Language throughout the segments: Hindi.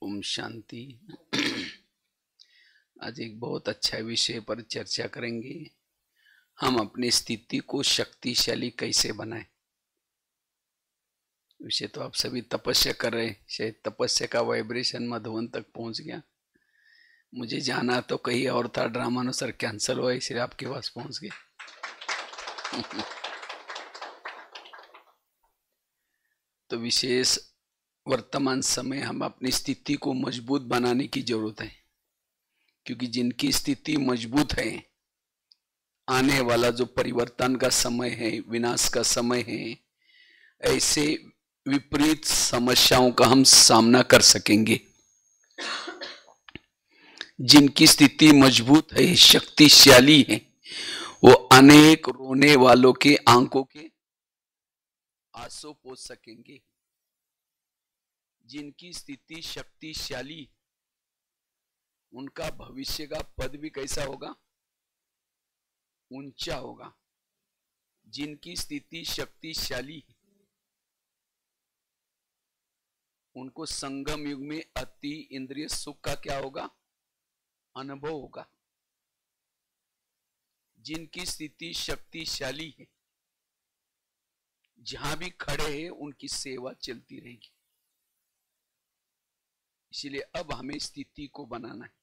ओम शांति। आज एक बहुत अच्छा विषय पर चर्चा करेंगे। हम अपनी स्थिति को शक्तिशाली कैसे बनाएं। विषय तो आप सभी तपस्या कर रहे हैं, शायद तपस्या का वाइब्रेशन मधुबन तक पहुंच गया। मुझे जाना तो कहीं और था, ड्रामा अनुसार कैंसिल हुआ, इसलिए आपके पास पहुंच गया। तो विशेष वर्तमान समय हम अपनी स्थिति को मजबूत बनाने की जरूरत है, क्योंकि जिनकी स्थिति मजबूत है, आने वाला जो परिवर्तन का समय है, विनाश का समय है, ऐसे विपरीत समस्याओं का हम सामना कर सकेंगे। जिनकी स्थिति मजबूत है, शक्तिशाली है, वो अनेक रोने वालों के आंखों के आंसू पोंछ सकेंगे। जिनकी स्थिति शक्तिशाली, उनका भविष्य का पद भी कैसा होगा? ऊंचा होगा। जिनकी स्थिति शक्तिशाली, उनको संगम युग में अति इंद्रिय सुख का क्या होगा? अनुभव होगा। जिनकी स्थिति शक्तिशाली है, जहां भी खड़े हैं उनकी सेवा चलती रहेगी। इसलिए अब हमें स्थिति को बनाना है।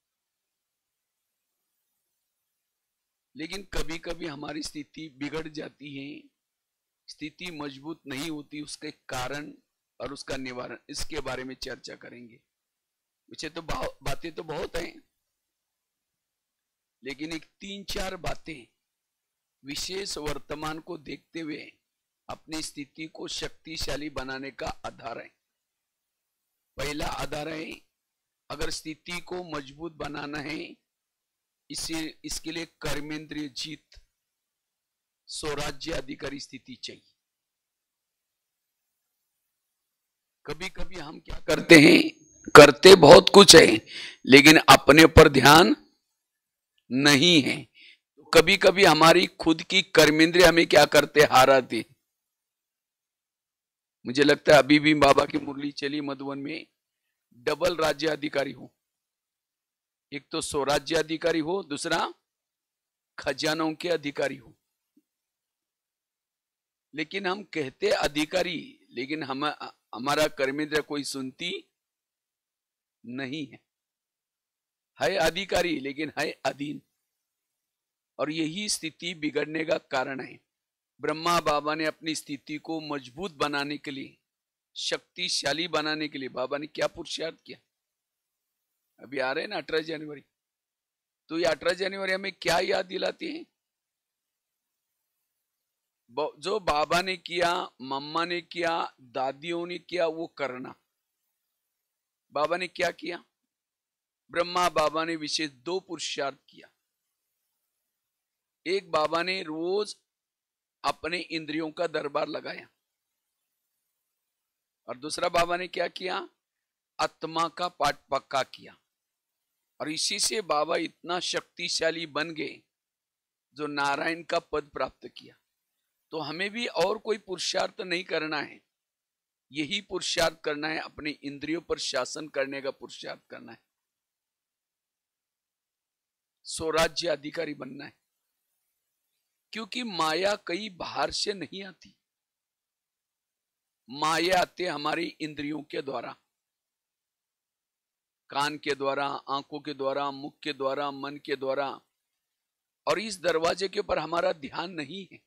लेकिन कभी कभी हमारी स्थिति बिगड़ जाती है, स्थिति मजबूत नहीं होती, उसके कारण और उसका निवारण, इसके बारे में चर्चा करेंगे। वैसे तो बातें तो बहुत हैं, लेकिन एक 3-4 बातें विशेष वर्तमान को देखते हुए अपनी स्थिति को शक्तिशाली बनाने का आधार है। पहला आधार है, अगर स्थिति को मजबूत बनाना है, इसके लिए कर्मेंद्रिय जीत, स्वराज्य अधिकारी स्थिति चाहिए। कभी कभी हम क्या करते हैं, करते बहुत कुछ है, लेकिन अपने पर ध्यान नहीं है। तो कभी कभी हमारी खुद की कर्मेंद्रिय हमें क्या करते, हाराती। मुझे लगता है अभी भी बाबा की मुरली चली मधुबन में, डबल राज्य अधिकारी हो। एक तो स्वराज्य अधिकारी हो, दूसरा खजानों के अधिकारी हो। लेकिन हम कहते अधिकारी, लेकिन हमारा कर्मेंद्र कोई सुनती नहीं है अधिकारी, लेकिन है अधीन। और यही स्थिति बिगड़ने का कारण है। ब्रह्मा बाबा ने अपनी स्थिति को मजबूत बनाने के लिए, शक्तिशाली बनाने के लिए बाबा ने क्या पुरुषार्थ किया? अभी आ रहे हैं ना 18 जनवरी, तो ये 18 जनवरी हमें क्या याद दिलाती है? जो बाबा ने किया, मम्मा ने किया, दादियों ने किया, वो करना। बाबा ने क्या किया? ब्रह्मा बाबा ने विशेष 2 पुरुषार्थ किया। एक, बाबा ने रोज अपने इंद्रियों का दरबार लगाया, और दूसरा बाबा ने क्या किया? आत्मा का पाठ पक्का किया। और इसी से बाबा इतना शक्तिशाली बन गए, जो नारायण का पद प्राप्त किया। तो हमें भी और कोई पुरुषार्थ नहीं करना है, यही पुरुषार्थ करना है, अपने इंद्रियों पर शासन करने का पुरुषार्थ करना है, स्वराज्य अधिकारी बनना है। क्योंकि माया कई बाहर से नहीं आती, माया आते हमारी इंद्रियों के द्वारा, कान के द्वारा, आंखों के द्वारा, मुख के द्वारा, मन के द्वारा। और इस दरवाजे के ऊपर हमारा ध्यान नहीं है।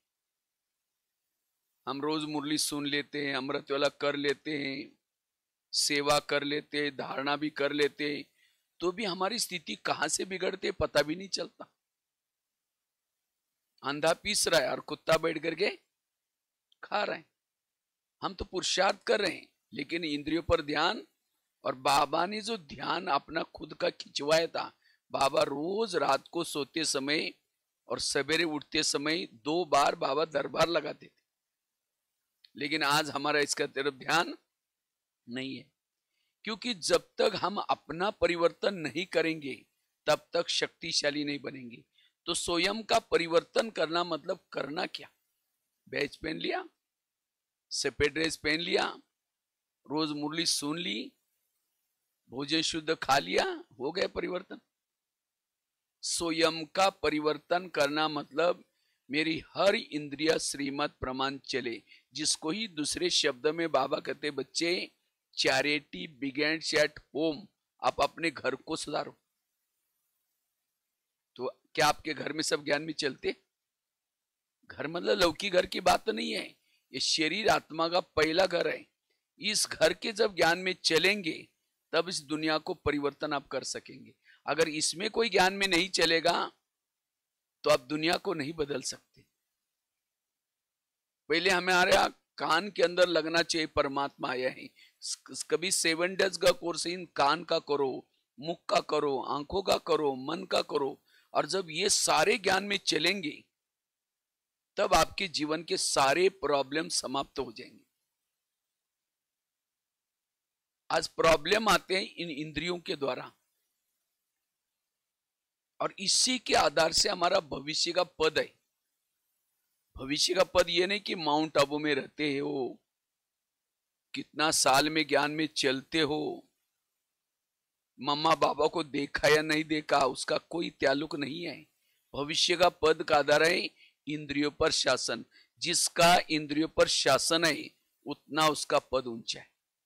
हम रोज मुरली सुन लेते हैं, अमृत वाला कर लेते हैं, सेवा कर लेते हैं, धारणा भी कर लेते हैं, तो भी हमारी स्थिति कहां से बिगड़ते पता भी नहीं चलता। अंधा पीस रहा है और कुत्ता बैठ करके खा रहा है। हम तो पुरुषार्थ कर रहे हैं, लेकिन इंद्रियों पर ध्यान। और बाबा ने जो ध्यान अपना खुद का खिंचवाया था, बाबा रोज रात को सोते समय और सवेरे उठते समय 2 बार बाबा दरबार लगाते थे। लेकिन आज हमारा इसका तरफ ध्यान नहीं है, क्योंकि जब तक हम अपना परिवर्तन नहीं करेंगे, तब तक शक्तिशाली नहीं बनेंगे। तो स्वयं का परिवर्तन करना मतलब करना क्या? बैच पहन लिया, सफेद ड्रेस पहन लिया, रोज मुरली सुन ली, भोजन शुद्ध खा लिया, हो गए परिवर्तन। स्वयं का परिवर्तन करना मतलब मेरी हर इंद्रिय श्रीमत प्रमाण चले, जिसको ही दूसरे शब्द में बाबा कहते, बच्चे चैरिटी बिगेन्स एट होम। आप अपने घर को सुधारो। तो क्या आपके घर में सब ज्ञान में चलते? घर मतलब लौकिक घर की बात तो नहीं है, ये शरीर आत्मा का पहला घर है। इस घर के जब ज्ञान में चलेंगे तब इस दुनिया को परिवर्तन आप कर सकेंगे। अगर इसमें कोई ज्ञान में नहीं चलेगा तो आप दुनिया को नहीं बदल सकते। पहले हमारे कान के अंदर लगना चाहिए परमात्मा आया है। कभी 7 डेज का कोर्स इन कान का करो, मुख का करो, आंखों का करो, मन का करो, और जब ये सारे ज्ञान में चलेंगे तब आपके जीवन के सारे प्रॉब्लम समाप्त हो जाएंगे। आज प्रॉब्लम आते हैं इन इंद्रियों के द्वारा, और इसी के आधार से हमारा भविष्य का पद है। भविष्य का पद ये नहीं कि माउंट आबू में रहते हो, कितना साल में ज्ञान में चलते हो, मम्मा बाबा को देखा या नहीं देखा, उसका कोई ताल्लुक नहीं है। भविष्य का पद का आधार है इंद्रियों पर शासन। जिसका इंद्रियों पर शासन है उतना उसका पद ऊंचा है।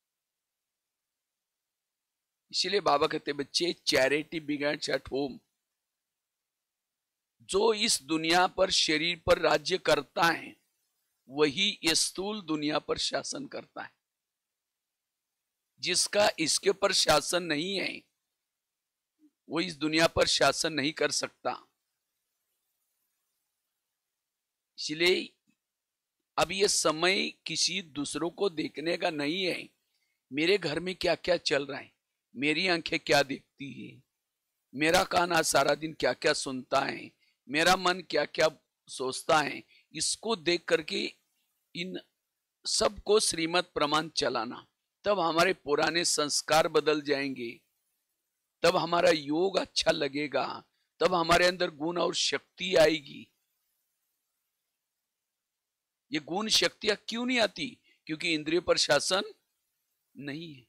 इसीलिए बाबा कहते बच्चे चैरिटी बिगेन्स एट होम। जो इस दुनिया पर शरीर पर राज्य करता है वही ये स्थूल दुनिया पर शासन करता है। जिसका इसके ऊपर शासन नहीं है वो इस दुनिया पर शासन नहीं कर सकता। इसलिए अब ये समय किसी दूसरों को देखने का नहीं है, मेरे घर में क्या क्या चल रहा है, मेरी आंखें क्या देखती है, मेरा कान आज सारा दिन क्या क्या सुनता है, मेरा मन क्या क्या सोचता है, इसको देख करके इन सबको श्रीमत प्रमाण चलाना। तब हमारे पुराने संस्कार बदल जाएंगे, तब हमारा योग अच्छा लगेगा, तब हमारे अंदर गुण और शक्ति आएगी। ये गुण शक्तियां क्यों नहीं आती? क्योंकि इंद्रिय पर शासन नहीं है।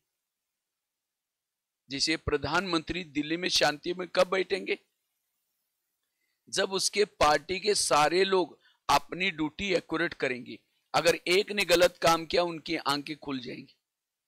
जैसे प्रधानमंत्री दिल्ली में शांति में कब बैठेंगे? जब उसके पार्टी के सारे लोग अपनी ड्यूटी एक्यूरेट करेंगे। अगर एक ने गलत काम किया उनकी आंखें खुल जाएंगी।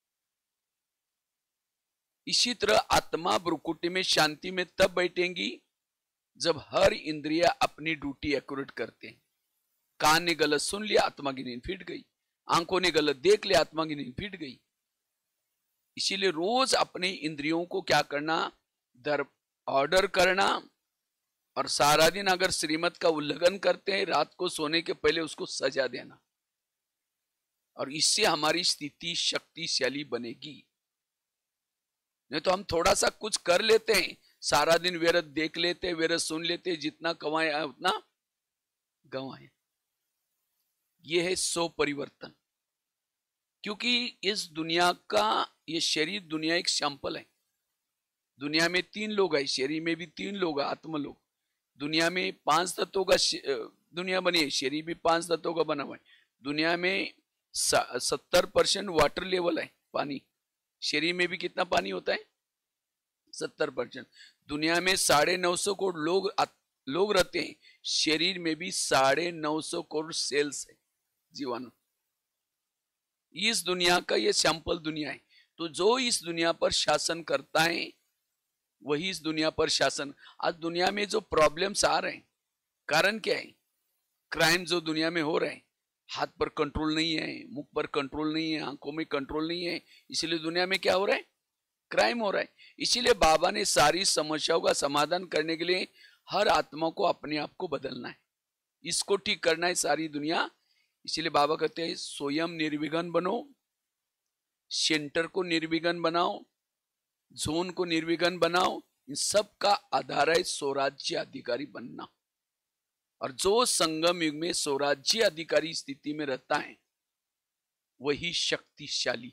इसी तरह आत्मा ब्रुकुटी में शांति में तब बैठेंगी जब हर इंद्रिया अपनी ड्यूटी एक्यूरेट करते हैं। कान ने गलत सुन लिया, आत्मा की नींद फिट गई। आंखों ने गलत देख लिया, आत्मा की नींद फिट गई। इसीलिए रोज अपने इंद्रियों को क्या करना? ऑर्डर करना। और सारा दिन अगर श्रीमत का उल्लंघन करते हैं, रात को सोने के पहले उसको सजा देना। और इससे हमारी स्थिति शक्तिशाली बनेगी। नहीं तो हम थोड़ा सा कुछ कर लेते हैं, सारा दिन व्यर्थ देख लेते, व्यर्थ सुन लेते, जितना कमाए उतना गंवाए। ये है सो परिवर्तन। क्योंकि इस दुनिया का ये शरीर दुनिया एक सैंपल है। दुनिया में 3 लोग है, शरीर में भी 3 लोग है, आत्म लोग। दुनिया में 5 तत्वों का दुनिया बनी है, शरीर भी 5 तत्वों का बना हुआ है। दुनिया में 70% वाटर लेवल है, पानी। शरीर में भी कितना पानी होता है? 70%। दुनिया में 950 करोड़ लोग रहते हैं, शरीर में भी 950 करोड़ सेल्स है, जीवाणु। इस दुनिया का ये सैंपल दुनिया है। तो जो इस दुनिया पर शासन करता है वही इस दुनिया पर शासन। आज दुनिया में जो प्रॉब्लम्स आ रहे हैं, कारण क्या है? क्राइम जो दुनिया में हो रहे हैं, हाथ पर कंट्रोल नहीं है, मुख पर कंट्रोल नहीं है, आंखों में कंट्रोल नहीं है। इसीलिए दुनिया में क्या हो रहा है? क्राइम हो रहा है। इसीलिए बाबा ने सारी समस्याओं का समाधान करने के लिए हर आत्मा को अपने आप को बदलना है, इसको ठीक करना है सारी दुनिया। इसीलिए बाबा कहते हैं स्वयं निर्विघ्न बनो, सेंटर को निर्विघ्न बनाओ, जोन को निर्विघ्न बनाओ। इन सब का आधार है स्वराज्य अधिकारी बनना। और जो संगम युग में स्वराज्य अधिकारी स्थिति में रहता है वही शक्तिशाली।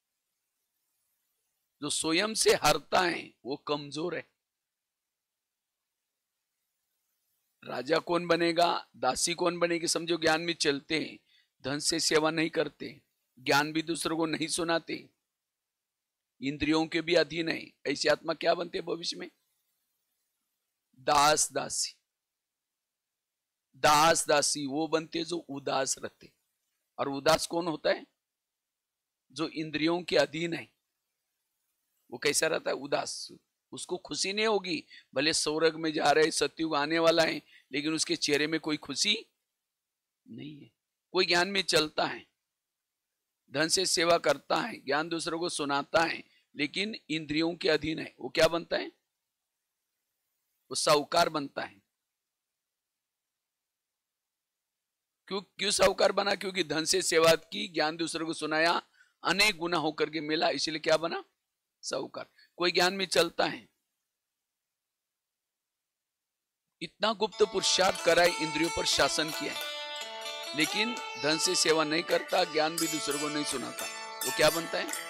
जो स्वयं से हारता है वो कमजोर है। राजा कौन बनेगा, दासी कौन बनेगी? समझो ज्ञान में चलते हैं, धन से सेवा नहीं करते, ज्ञान भी दूसरों को नहीं सुनाते, इंद्रियों के भी अधीन है। ऐसी आत्मा क्या बनते भविष्य में? दास दासी। दास दासी वो बनते जो उदास रहते। और उदास कौन होता है? जो इंद्रियों के अधीन है। वो कैसा रहता है? उदास। उसको खुशी नहीं होगी, भले स्वर्ग में जा रहे, सतयुग आने वाला है, लेकिन उसके चेहरे में कोई खुशी नहीं है। कोई ज्ञान में चलता है, धन से सेवा करता है, ज्ञान दूसरों को सुनाता है, लेकिन इंद्रियों के अधीन है, वो क्या बनता है? वो साहूकार बनता है। क्यों साहूकार बना? क्योंकि धन से सेवा की, ज्ञान दूसरों को सुनाया, अनेक गुना होकर के मिला, इसलिए क्या बना? साहूकार। कोई ज्ञान में चलता है, इतना गुप्त पुरुषार्थ कराए, इंद्रियों पर शासन किया है, लेकिन धन से सेवा नहीं करता, ज्ञान भी दूसरों को नहीं सुनाता, वो क्या बनता है?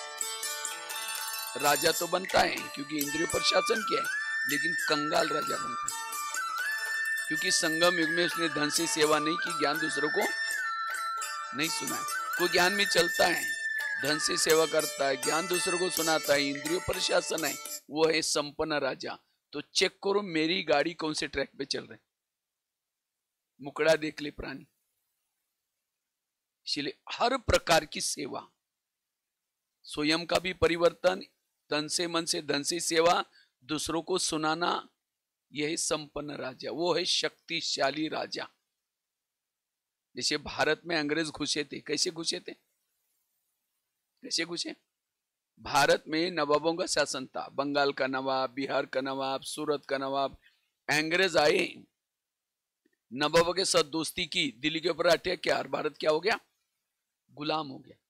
राजा तो बनता है क्योंकि इंद्रियों पर शासन किया है, लेकिन कंगाल राजा बनता है, क्योंकि संगम युग में उसने धन से सेवा नहीं की, ज्ञान दूसरों को नहीं सुना है। कोई ज्ञान में चलता है, धन से सेवा करता है, ज्ञान दूसरों को सुनाता है, इंद्रियों पर शासन है, वो है संपन्न राजा। तो चेक करो मेरी गाड़ी कौन से ट्रैक पे चल रही, मुकड़ा देख ले प्राणी। इसलिए हर प्रकार की सेवा, स्वयं का भी परिवर्तन, तन से मन से धन से सेवा, दूसरों को सुनाना, यह संपन्न राजा, वो है शक्तिशाली राजा। जैसे भारत में अंग्रेज घुसे थे, कैसे घुसे थे? कैसे घुसे? भारत में नवाबों का शासन था, बंगाल का नवाब, बिहार का नवाब, सूरत का नवाब। अंग्रेज आए, नवाबों के साथ दोस्ती की, दिल्ली के ऊपर अटैक किया, और भारत क्या हो गया? गुलाम हो गया।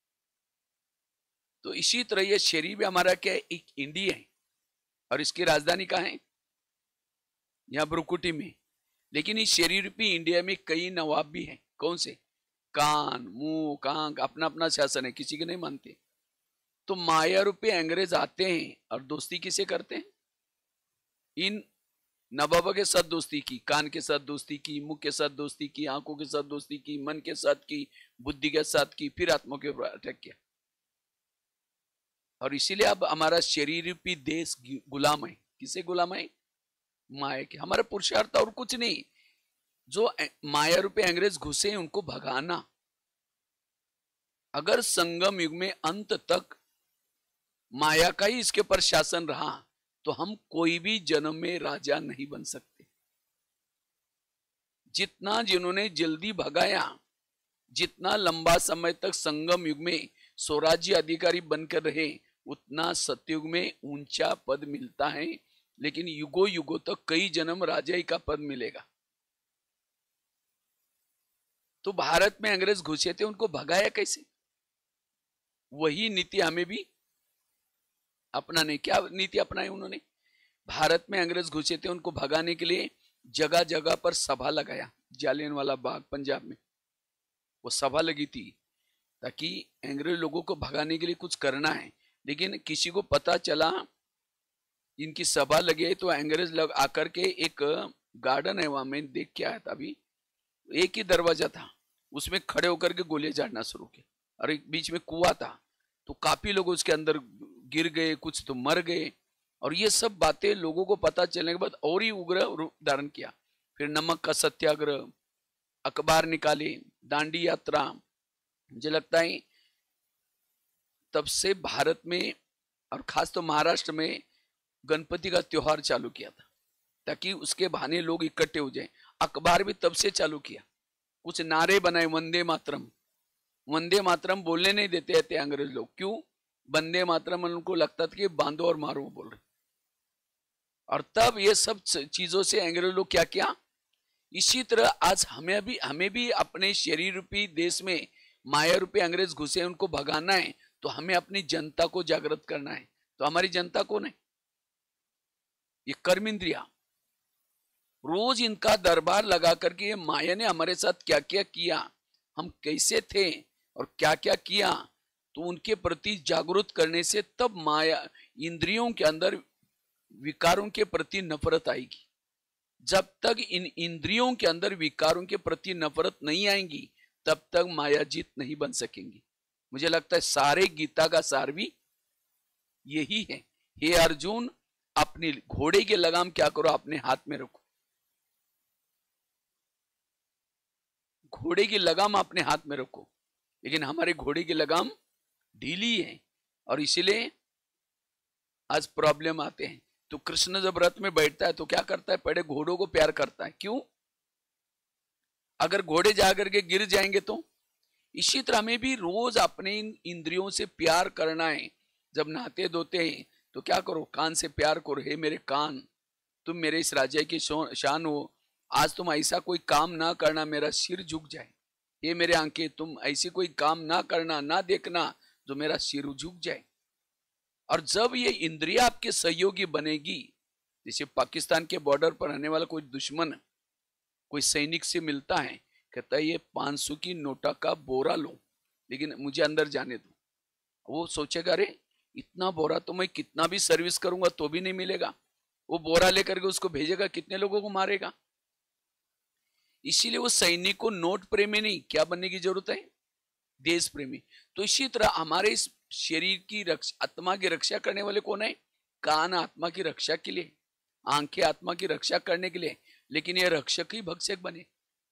तो इसी तरह ये शरीर भी हमारा क्या है? एक इंडिया है, और इसकी राजधानी कहाँ है? यहाँ ब्रुकुटी में। लेकिन इस शरीर रूपी इंडिया में कई नवाब भी हैं। कौन से? कान, मुंह, कांक, अपना अपना शासन है, किसी के नहीं मानते। तो माया रूपी अंग्रेज आते हैं और दोस्ती किसे करते हैं? इन नवाबों के साथ दोस्ती की, कान के साथ दोस्ती की, मुख के साथ दोस्ती की, आंखों के साथ दोस्ती की, मन के साथ की, बुद्धि के साथ की, फिर आत्मा के ऊपर अटैक किया। और इसीलिए अब हमारा शरीर रूपी देश गुलाम है। किसे गुलाम है? माया के। हमारा पुरुषार्थ और कुछ नहीं, जो माया रूपी अंग्रेज घुसे उनको भगाना। अगर संगम युग में अंत तक माया का ही इसके ऊपर शासन रहा, तो हम कोई भी जन्म में राजा नहीं बन सकते। जितना जिन्होंने जल्दी भगाया, जितना लंबा समय तक संगम युग में स्वराज्य अधिकारी बनकर रहे, उतना सतयुग में ऊंचा पद मिलता है, लेकिन युगों युगों तक कई जन्म राजाई का पद मिलेगा। तो भारत में अंग्रेज घुसे थे, उनको भगाया कैसे? वही नीति हमें भी अपनाने। क्या नीति अपनाई उन्होंने? भारत में अंग्रेज घुसे थे, उनको भगाने के लिए जगह जगह पर सभा लगाया। जालियनवाला बाग पंजाब में वो सभा लगी थी, ताकि अंग्रेज लोगों को भगाने के लिए कुछ करना है। लेकिन किसी को पता चला इनकी सभा लगी है, तो अंग्रेज लोग आकर के, एक गार्डन है वहां, मैं देख के आया था अभी, एक ही दरवाजा था, उसमें खड़े होकर के गोलियां झाड़ना शुरू किया, और एक बीच में कुआं था, तो काफी लोग उसके अंदर गिर गए, कुछ तो मर गए। और ये सब बातें लोगों को पता चलने के बाद और ही उग्र रूप धारण किया। फिर नमक का सत्याग्रह, अखबार निकाले, दांडी यात्रा। मुझे लगता है तब से भारत में, और खास तो महाराष्ट्र में, गणपति का त्योहार चालू किया था, ताकि उसके बहाने लोग इकट्ठे हो जाएं। अखबार भी तब से चालू किया, कुछ नारे बनाए, वंदे मातरम। वंदे मातरम बोलने नहीं देते थे अंग्रेज लोग। क्यों? वंदे मातरम उनको लगता था कि बांधो और मारो बोल रहे। और तब ये सब चीजों से अंग्रेज लोग क्या किया? इसी तरह आज हमें भी अपने शरीर रूपी देश में माया रूपी अंग्रेज घुसे, उनको भगाना है, तो हमें अपनी जनता को जागृत करना है। तो हमारी जनता कौन है? ये कर्म इंद्रिया। रोज इनका दरबार लगा करके ये माया ने हमारे साथ क्या क्या किया, हम कैसे थे और क्या क्या किया, तो उनके प्रति जागरूक करने से तब माया, इंद्रियों के अंदर विकारों के प्रति नफरत आएगी। जब तक इन इंद्रियों के अंदर विकारों के प्रति नफरत नहीं आएंगी, तब तक माया जीत नहीं बन सकेंगी। मुझे लगता है सारे गीता का सार भी यही है। हे अर्जुन, अपनी घोड़े की लगाम क्या करो, अपने हाथ में रखो। घोड़े की लगाम अपने हाथ में रखो, लेकिन हमारे घोड़े की लगाम ढीली है और इसीलिए आज प्रॉब्लम आते हैं। तो कृष्ण जब रथ में बैठता है तो क्या करता है, पहले घोड़ों को प्यार करता है। क्यों? अगर घोड़े जाकर के गिर जाएंगे तो। इसी तरह हमें भी रोज अपने इन इंद्रियों से प्यार करना है। जब नहाते धोते हैं तो क्या करो, कान से प्यार करो। हे मेरे कान, तुम मेरे इस राज्य की शान हो, आज तुम ऐसा कोई काम ना करना मेरा सिर झुक जाए। ये मेरे आंखें, तुम ऐसी कोई काम ना करना, ना देखना जो मेरा सिर झुक जाए। और जब ये इंद्रिया आपके सहयोगी बनेगी, जैसे पाकिस्तान के बॉर्डर पर रहने वाला कोई दुश्मन कोई सैनिक से मिलता है, कहता है ये 500 की नोटा का बोरा लो, लेकिन मुझे अंदर जाने दो। वो सोचेगा अरे इतना बोरा तो मैं कितना भी सर्विस करूंगा तो भी नहीं मिलेगा। वो बोरा लेकर के उसको भेजेगा, कितने लोगों को मारेगा। इसीलिए वो सैनिक को नोट प्रेमी नहीं, क्या बनने की जरूरत है, देश प्रेमी। तो इसी तरह हमारे इस शरीर की रक्षा, आत्मा की रक्षा करने वाले कौन है? कान आत्मा की रक्षा के लिए, आंखें आत्मा की रक्षा करने के लिए, लेकिन ये रक्षक ही भक्षक बने।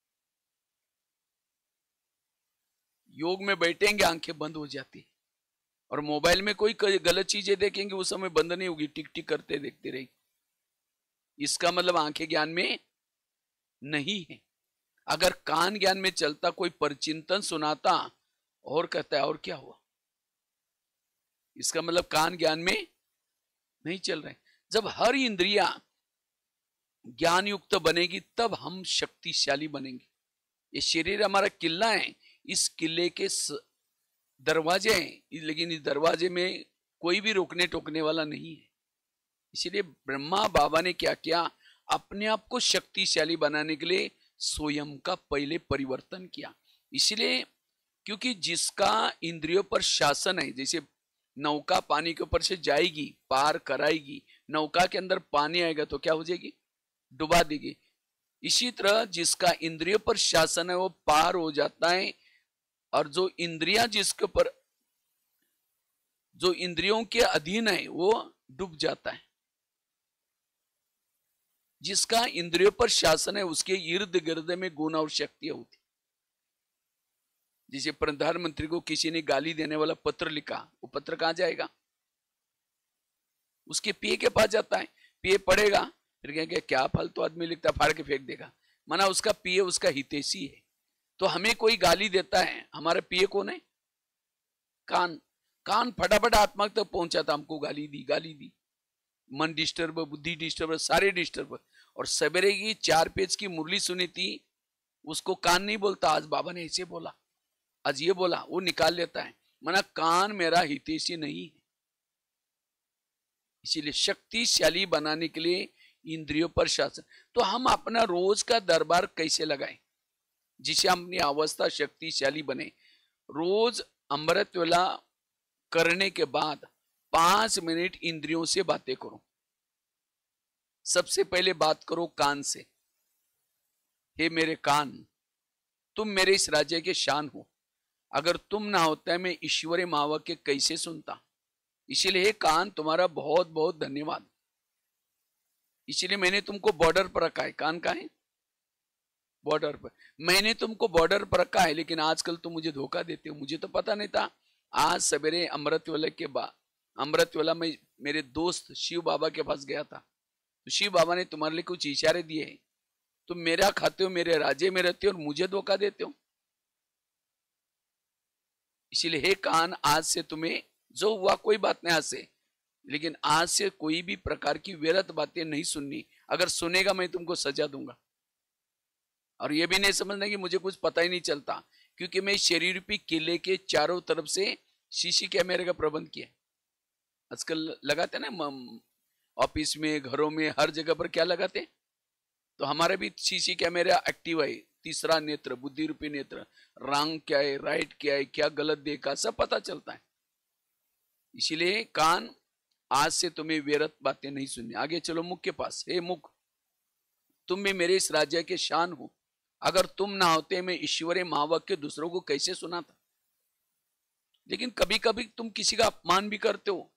योग में बैठेंगे आंखें बंद हो जाती, और मोबाइल में कोई गलत चीजें देखेंगे उस समय बंद नहीं होगी, टिक टिक करते देखते रहेगी। इसका मतलब आंखें ज्ञान में नहीं है। अगर कान ज्ञान में चलता, कोई परचिंतन सुनाता और कहता है और क्या हुआ, इसका मतलब कान ज्ञान में नहीं चल रहे। जब हर इंद्रिया ज्ञान युक्त बनेगी तब हम शक्तिशाली बनेंगे। ये शरीर हमारा किला है, इस किले के दरवाजे हैं, लेकिन इस दरवाजे में कोई भी रोकने टोकने वाला नहीं है। इसलिए ब्रह्मा बाबा ने क्या किया, अपने आप को शक्तिशाली बनाने के लिए स्वयं का पहले परिवर्तन किया। इसलिए क्योंकि जिसका इंद्रियों पर शासन है, जैसे नौका पानी के ऊपर से जाएगी, पार कराएगी, नौका के अंदर पानी आएगा तो क्या हो जाएगी, डुबा देगी। इसी तरह जिसका इंद्रियों पर शासन है वो पार हो जाता है, और जो इंद्रियां जिसके ऊपर, जो इंद्रियों के अधीन है वो डूब जाता है। जिसका इंद्रियों पर शासन है उसके इर्द गिर्द में गुण और शक्तियां होती। जैसे प्रधानमंत्री को किसी ने गाली देने वाला पत्र लिखा, वो पत्र कहां जाएगा, उसके पीए के पास जाता है। पीए पढ़ेगा, फिर कहेंगे क्या फालतू आदमी लिखता, फाड़ के फेंक देगा। माना उसका पीए उसका हितैषी है। तो हमें कोई गाली देता है, हमारा पीए कौन है, कान। कान फटाफट आत्मा तक पहुंचा था, हमको गाली दी, गाली दी, मन डिस्टर्ब, बुद्धि डिस्टर्ब, सारे डिस्टर्ब। और सवेरे की 4 पेज की मुरली सुनी थी, उसको कान नहीं बोलता, आज बाबा ने ऐसे बोला, आज ये बोला, वो निकाल लेता है। माना कान मेरा हितैषी नहीं है। इसीलिए शक्तिशाली बनाने के लिए इंद्रियों पर शासन। तो हम अपना रोज का दरबार कैसे लगाएं जिसे हम अपनी अवस्था शक्तिशाली बने। रोज अमृत वेला करने के बाद 5 मिनट इंद्रियों से बातें करो। सबसे पहले बात करो कान से। हे मेरे कान, तुम मेरे इस राज्य के शान हो, अगर तुम ना होते मैं ईश्वरी महावाक्य कैसे सुनता। इसीलिए हे कान, तुम्हारा बहुत बहुत धन्यवाद। इसीलिए मैंने तुमको बॉर्डर पर रखा है। कान का है बॉर्डर पर, मैंने तुमको बॉर्डर पर रखा है, लेकिन आजकल तुम मुझे धोखा देते हो। मुझे तो पता नहीं था। आज सवेरे अमृतवेला के बाद, अमृतवेला में मेरे दोस्त शिव बाबा के पास गया था, तो शिव बाबा ने तुम्हारे लिए कुछ इशारे दिए हैं, तुम मेरा खाते हो, मेरे राज्य में रहते हो और मुझे धोखा देते हो। इसीलिए हे कान, आज से तुम्हें जो हुआ कोई बात नहीं आज से, लेकिन आज से कोई भी प्रकार की व्यर्थ बातें नहीं सुननी। अगर सुनेगा मैं तुमको सजा दूंगा। और ये भी नहीं समझना कि मुझे कुछ पता ही नहीं चलता, क्योंकि मैं शरीर रूपी किले के चारों तरफ से सीसी कैमरे का प्रबंध किया। आजकल लगाते ना ऑफिस में, घरों में, हर जगह पर क्या लगाते, तो हमारे भी सीसी कैमरा एक्टिव है। तीसरा नेत्र, बुद्धि रूपी नेत्र, रॉन्ग क्या है, राइट क्या है, क्या गलत देखा, सब पता चलता है। इसीलिए कान, आज से तुम्हें व्यर्थ बातें नहीं सुननी। आगे चलो मुख के पास। हे मुख, तुम भी मेरे इस राज्य के शान हो, अगर तुम ना होते मैं ईश्वरी महावाक्य दूसरों को कैसे सुनाता। लेकिन कभी कभी तुम किसी का अपमान भी करते हो,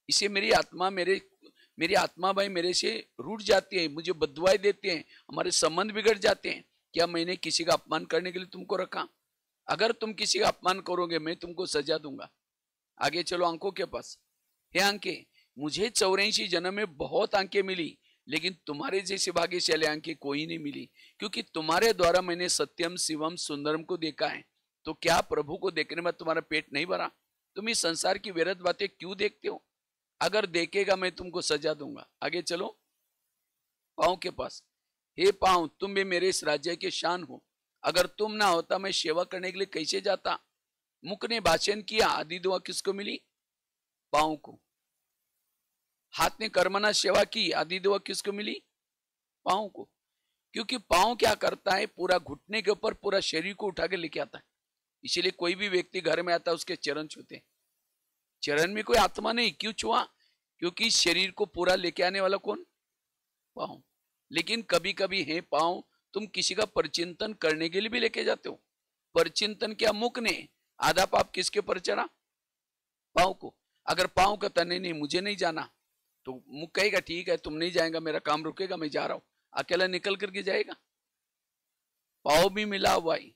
इसे मेरी आत्मा भाई मेरे से रूठ जाती है, मुझे बददुआएं देते हैं, हमारे संबंध बिगड़ जाते हैं। क्या मैंने किसी का अपमान करने के लिए तुमको रखा? अगर तुम किसी का अपमान करोगे मैं तुमको सजा दूंगा। आगे चलो अंकों के पास। हे अंके, मुझे 84 जन्म में बहुत अंकें मिली, लेकिन तुम्हारे जैसे भाग्यशाली अंकें कोई नहीं मिली, क्योंकि तुम्हारे द्वारा मैंने सत्यम शिवम सुंदरम को देखा है। तो क्या प्रभु को देखने में तुम्हारा पेट नहीं भरा? तुम इस संसार की व्यर्थ बातें क्यों देखते हो? अगर देखेगा मैं तुमको सजा दूंगा। आगे चलो पांव के पास। हे पांव, तुम भी मेरे इस राज्य के शान हो। अगर तुम ना होता मैं सेवा करने के लिए कैसे जाता? मुख ने भाषण किया, आदि दुआ किसको मिली? पांव को। हाथ ने कर्मना सेवा की, आदि दुआ किसको मिली? पांव को। क्योंकि पांव क्या करता है, पूरा घुटने के ऊपर पूरा शरीर को उठा के लेके आता है। इसीलिए कोई भी व्यक्ति घर में आता है उसके चरण छूते। चरण में कोई आत्मा नहीं, क्यों छुआ? क्योंकि शरीर को पूरा लेके आने वाला कौन? पांव। लेकिन कभी कभी है पांव, तुम किसी का परचिंतन करने के लिए भी लेके जाते हो। परचिंतन क्या? मुख ने आधा पाप किसके पर चढ़ा? पांव को। अगर पांव का तने नहीं, मुझे नहीं जाना, तो मुख कहेगा ठीक है तुम नहीं जाएगा, मेरा काम रुकेगा, मैं जा रहा हूं। अकेला निकल करके जाएगा? पांव भी मिला हुआ है।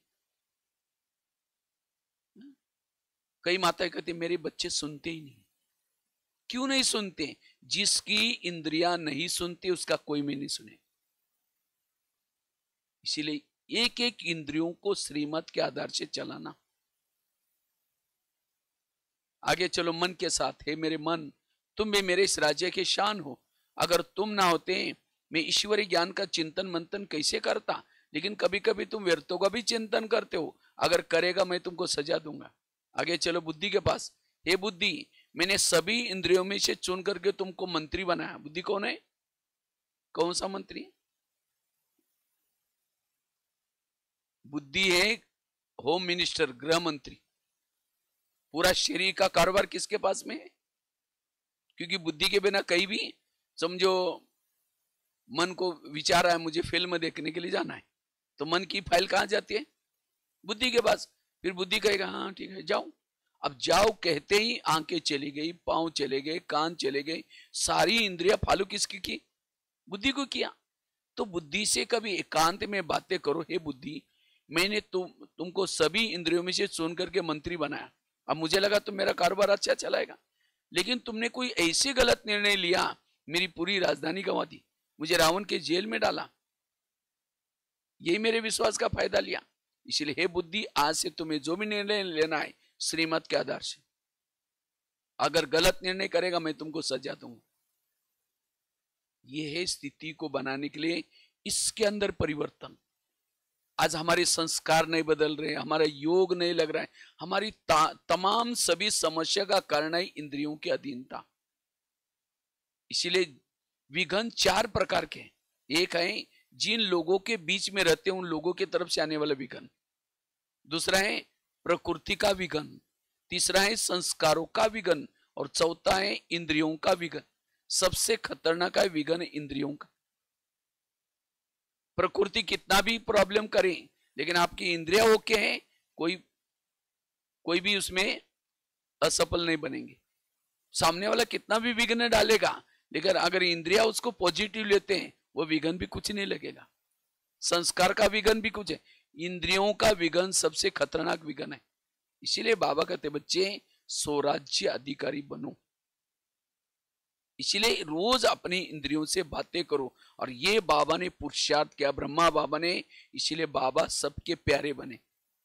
कई माताएं कहती मेरे बच्चे सुनते ही नहीं। क्यों नहीं सुनते? जिसकी इंद्रियां नहीं सुनती उसका कोई भी नहीं सुने। इसीलिए एक एक इंद्रियों को श्रीमत के आधार से चलाना। आगे चलो मन के साथ। हे मेरे मन, तुम भी मेरे इस राज्य के शान हो। अगर तुम ना होते मैं ईश्वरीय ज्ञान का चिंतन मंथन कैसे करता? लेकिन कभी कभी तुम व्यर्थों का भी चिंतन करते हो। अगर करेगा मैं तुमको सजा दूंगा। आगे चलो बुद्धि के पास। हे बुद्धि, मैंने सभी इंद्रियों में से चुन करके तुमको मंत्री बनाया। बुद्धि कौन है? कौन सा मंत्री? बुद्धि है होम मिनिस्टर, गृह मंत्री। पूरा शरीर का कारोबार किसके पास में है? क्योंकि बुद्धि के बिना कहीं भी, समझो मन को विचार आया मुझे फिल्म देखने के लिए जाना है, तो मन की फाइल कहां जाती है? बुद्धि के पास। फिर बुद्धि कहेगा हाँ ठीक है जाओ। अब जाओ कहते ही आंखें चली गई, पांव चले गए, कान चले गए, सारी इंद्रियां फॉलो किसकी की? बुद्धि को किया। तो बुद्धि से कभी एकांत में बातें करो। हे बुद्धि, मैंने तुमको सभी इंद्रियों में से चुन करके मंत्री बनाया। अब मुझे लगा तो मेरा कारोबार अच्छा चलाएगा, लेकिन तुमने कोई ऐसे गलत निर्णय लिया, मेरी पूरी राजधानी गंवा दी, मुझे रावण के जेल में डाला। यही मेरे विश्वास का फायदा लिया। इसलिए हे बुद्धि, आज से तुम्हें जो भी निर्णय लेना है श्रीमत के आधार से। अगर गलत निर्णय करेगा मैं तुमको सजा दूंगा। यह है स्थिति को बनाने के लिए इसके अंदर परिवर्तन। आज हमारे संस्कार नहीं बदल रहे, हमारा योग नहीं लग रहा है, हमारी तमाम सभी समस्या का कारण है इंद्रियों की अधीनता। इसीलिए विघन 4 प्रकार के। एक है जिन लोगों के बीच में रहते हैं उन लोगों की तरफ से आने वाला विघन। दूसरा है प्रकृति का विघन। तीसरा है संस्कारों का विघन। और चौथा है इंद्रियों का विघन। सबसे खतरनाक है विघन इंद्रियों का। प्रकृति कितना भी प्रॉब्लम करे, लेकिन आपकी इंद्रिया ओके हैं, कोई भी उसमें असफल नहीं बनेंगे। सामने वाला कितना भी विघ्न डालेगा, लेकिन अगर इंद्रिया उसको पॉजिटिव लेते हैं वो विघ्न भी कुछ नहीं लगेगा। संस्कार का विघ्न भी कुछ है, इंद्रियों का विघ्न सबसे खतरनाक विघ्न है। इसीलिए बाबा कहते बच्चे स्वराज्य अधिकारी बनो। इसलिए रोज अपनी इंद्रियों से बातें करो। और ये बाबा ने पुरुषार्थ किया, ब्रह्मा बाबा ने। इसीलिए बाबा सबके प्यारे बने।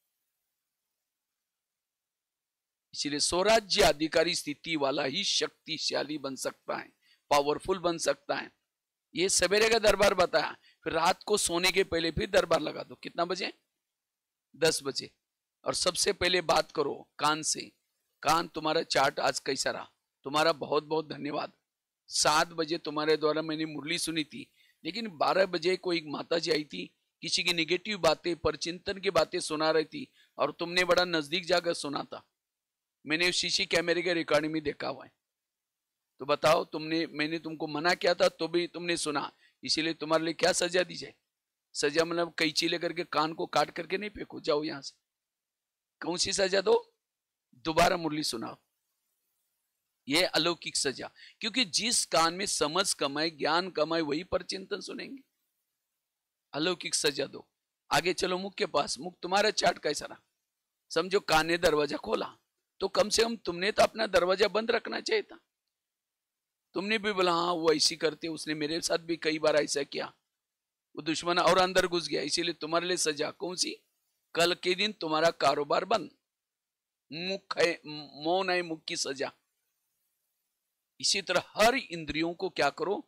इसलिए स्वराज्य अधिकारी स्थिति वाला ही शक्तिशाली बन सकता है, पावरफुल बन सकता है। ये सवेरे का दरबार बताया, फिर रात को सोने के पहले फिर दरबार लगा दो। कितना बजे? 10 बजे। और सबसे पहले बात करो कान से। कान, तुम्हारा चार्ट आज कैसा रहा? तुम्हारा बहुत बहुत धन्यवाद। 7 बजे तुम्हारे द्वारा मैंने मुरली सुनी थी, लेकिन 12 बजे कोई माता जी आई थी, किसी की निगेटिव बातें, परचिंतन की बातें सुना रही थी, और तुमने बड़ा नजदीक जाकर सुना था। मैंने सीसी कैमरे के रिकॉर्डिंग में देखा हुआ है। तो बताओ, मैंने तुमको मना किया था तो भी तुमने सुना, इसीलिए तुम्हारे लिए क्या सजा दी जाए? सजा मतलब कैंची लेकर के कान को काट करके नहीं फेंको, जाओ यहां से। कौन सी सजा दो? दोबारा मुरली सुनाओ। ये अलौकिक सजा, क्योंकि जिस कान में समझ कमाए, ज्ञान कमाए, वही पर चिंतन सुनेंगे। अलौकिक सजा दो। आगे चलो मुख के पास। मुख तुम्हारा चाट कैसा रहा? समझो कान ने दरवाजा खोला, तो कम से कम तुमने तो अपना दरवाजा बंद रखना चाहिए था। तुमने भी बोला हाँ वो ऐसी करते, उसने मेरे साथ भी कई बार ऐसा किया, वो दुश्मन और अंदर घुस गया, इसीलिए तुम्हारे लिए सजा कौन सी? कल के दिन तुम्हारा कारोबार बंद। मुख है, मौन है, मुख की सजा। इसी तरह हर इंद्रियों को क्या करो?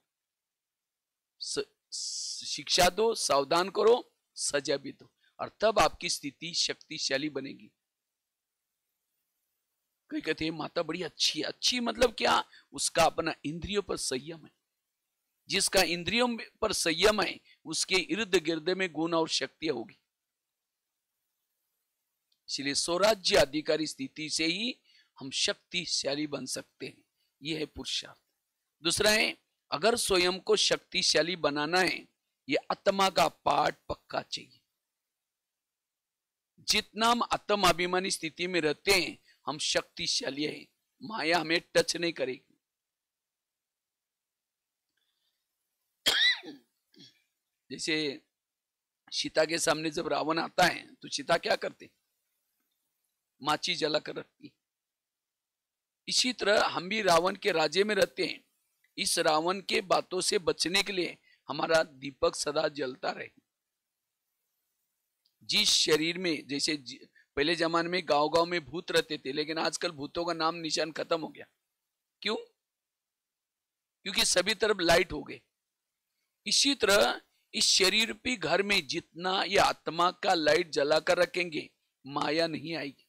शिक्षा दो, सावधान करो, सजा भी दो, और तब आपकी स्थिति शक्तिशाली बनेगी। कोई कहते हैं माता बड़ी अच्छी है। अच्छी मतलब क्या? उसका अपना इंद्रियों पर संयम है। जिसका इंद्रियों पर संयम है, उसके इर्द गिर्द में गुण और शक्तियां होगी। इसलिए स्वराज्य अधिकारी स्थिति से ही हम शक्तिशाली बन सकते हैं। यह है पुरुषार्थ। दूसरा है, अगर स्वयं को शक्तिशाली बनाना है, यह आत्मा का पाठ पक्का चाहिए। जितना हम आत्माभिमानी स्थिति में रहते हैं, हम शक्तिशाली हैं, माया हमें टच नहीं करेगी। जैसे सीता के सामने जब रावण आता है, तो सीता क्या करते? माची जला कर रखती। इसी तरह हम भी रावण के राज्य में रहते हैं। इस रावण के बातों से बचने के लिए हमारा दीपक सदा जलता रहे। जिस शरीर में, जैसे पहले जमाने में गांव गांव में भूत रहते थे, लेकिन आजकल भूतों का नाम निशान खत्म हो गया। क्यों? क्योंकि सभी तरफ लाइट हो गए। इसी तरह इस शरीर पे घर में जितना ये आत्मा का लाइट जलाकर रखेंगे, माया नहीं आएगी।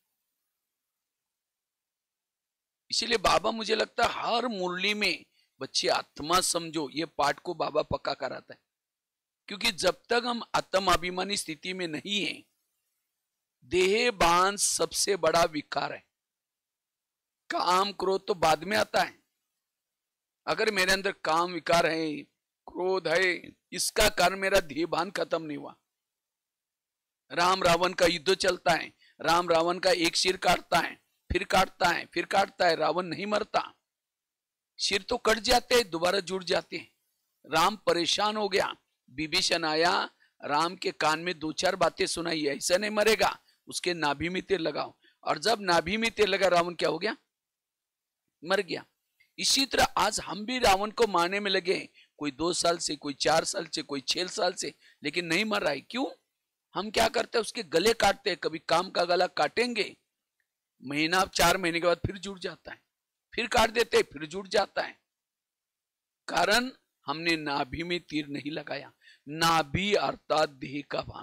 इसीलिए बाबा, मुझे लगता है हर मुरली में बच्चे आत्मा समझो, ये पाठ को बाबा पक्का कराता है। क्योंकि जब तक हम आत्माभिमानी स्थिति में नहीं है, देहभान सबसे बड़ा विकार है। काम क्रोध तो बाद में आता है। अगर मेरे अंदर काम विकार है, क्रोध है, इसका कारण मेरा देहभान खत्म नहीं हुआ। राम रावण का युद्ध चलता है, राम रावण का एक सिर काटता है, फिर काटता है, फिर काटता है, रावण नहीं मरता। सिर तो कट जाते हैं, दोबारा जुड़ जाते हैं। राम परेशान हो गया, विभीषण आया, राम के कान में दो चार बातें सुनाई, ऐसा नहीं मरेगा, उसके नाभि में तीर लगाओ। और जब नाभि में तीर लगा, रावण क्या हो गया? मर गया। इसी तरह आज हम भी रावण को मारने में लगे, कोई 2 साल से, कोई 4 साल से, कोई 6 साल से, लेकिन नहीं मर रहा है। क्यों? हम क्या करते हैं? उसके गले काटते हैं। कभी काम का गला काटेंगे, महीना 4 महीने के बाद फिर जुड़ जाता है, फिर काट देते हैं, फिर जुड़ जाता है। कारण हमने नाभि में तीर नहीं लगाया। नाभि अर्थात देह का भान।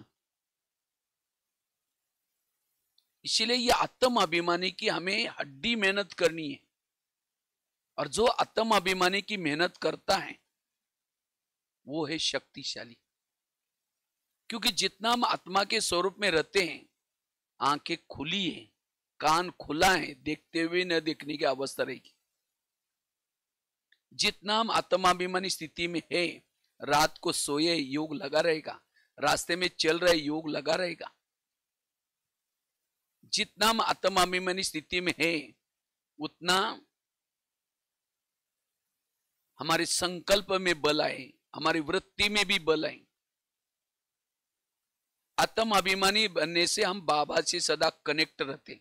इसलिए ये आत्म अभिमानी की हमें हड्डी मेहनत करनी है। और जो आत्म अभिमानी की मेहनत करता है, वो है शक्तिशाली। क्योंकि जितना हम आत्मा के स्वरूप में रहते हैं, आंखें खुली है, कान खुला है, देखते हुए न देखने की अवस्था रहेगी। जितना हम आत्माभिमानी स्थिति में है, रात को सोए योग लगा रहेगा, रास्ते में चल रहे योग लगा रहेगा। जितना हम आत्माभिमानी स्थिति में है, उतना हमारे संकल्प में बल आए, हमारी वृत्ति में भी बल आए। आत्म अभिमानी बनने से हम बाबा से सदा कनेक्ट रहते।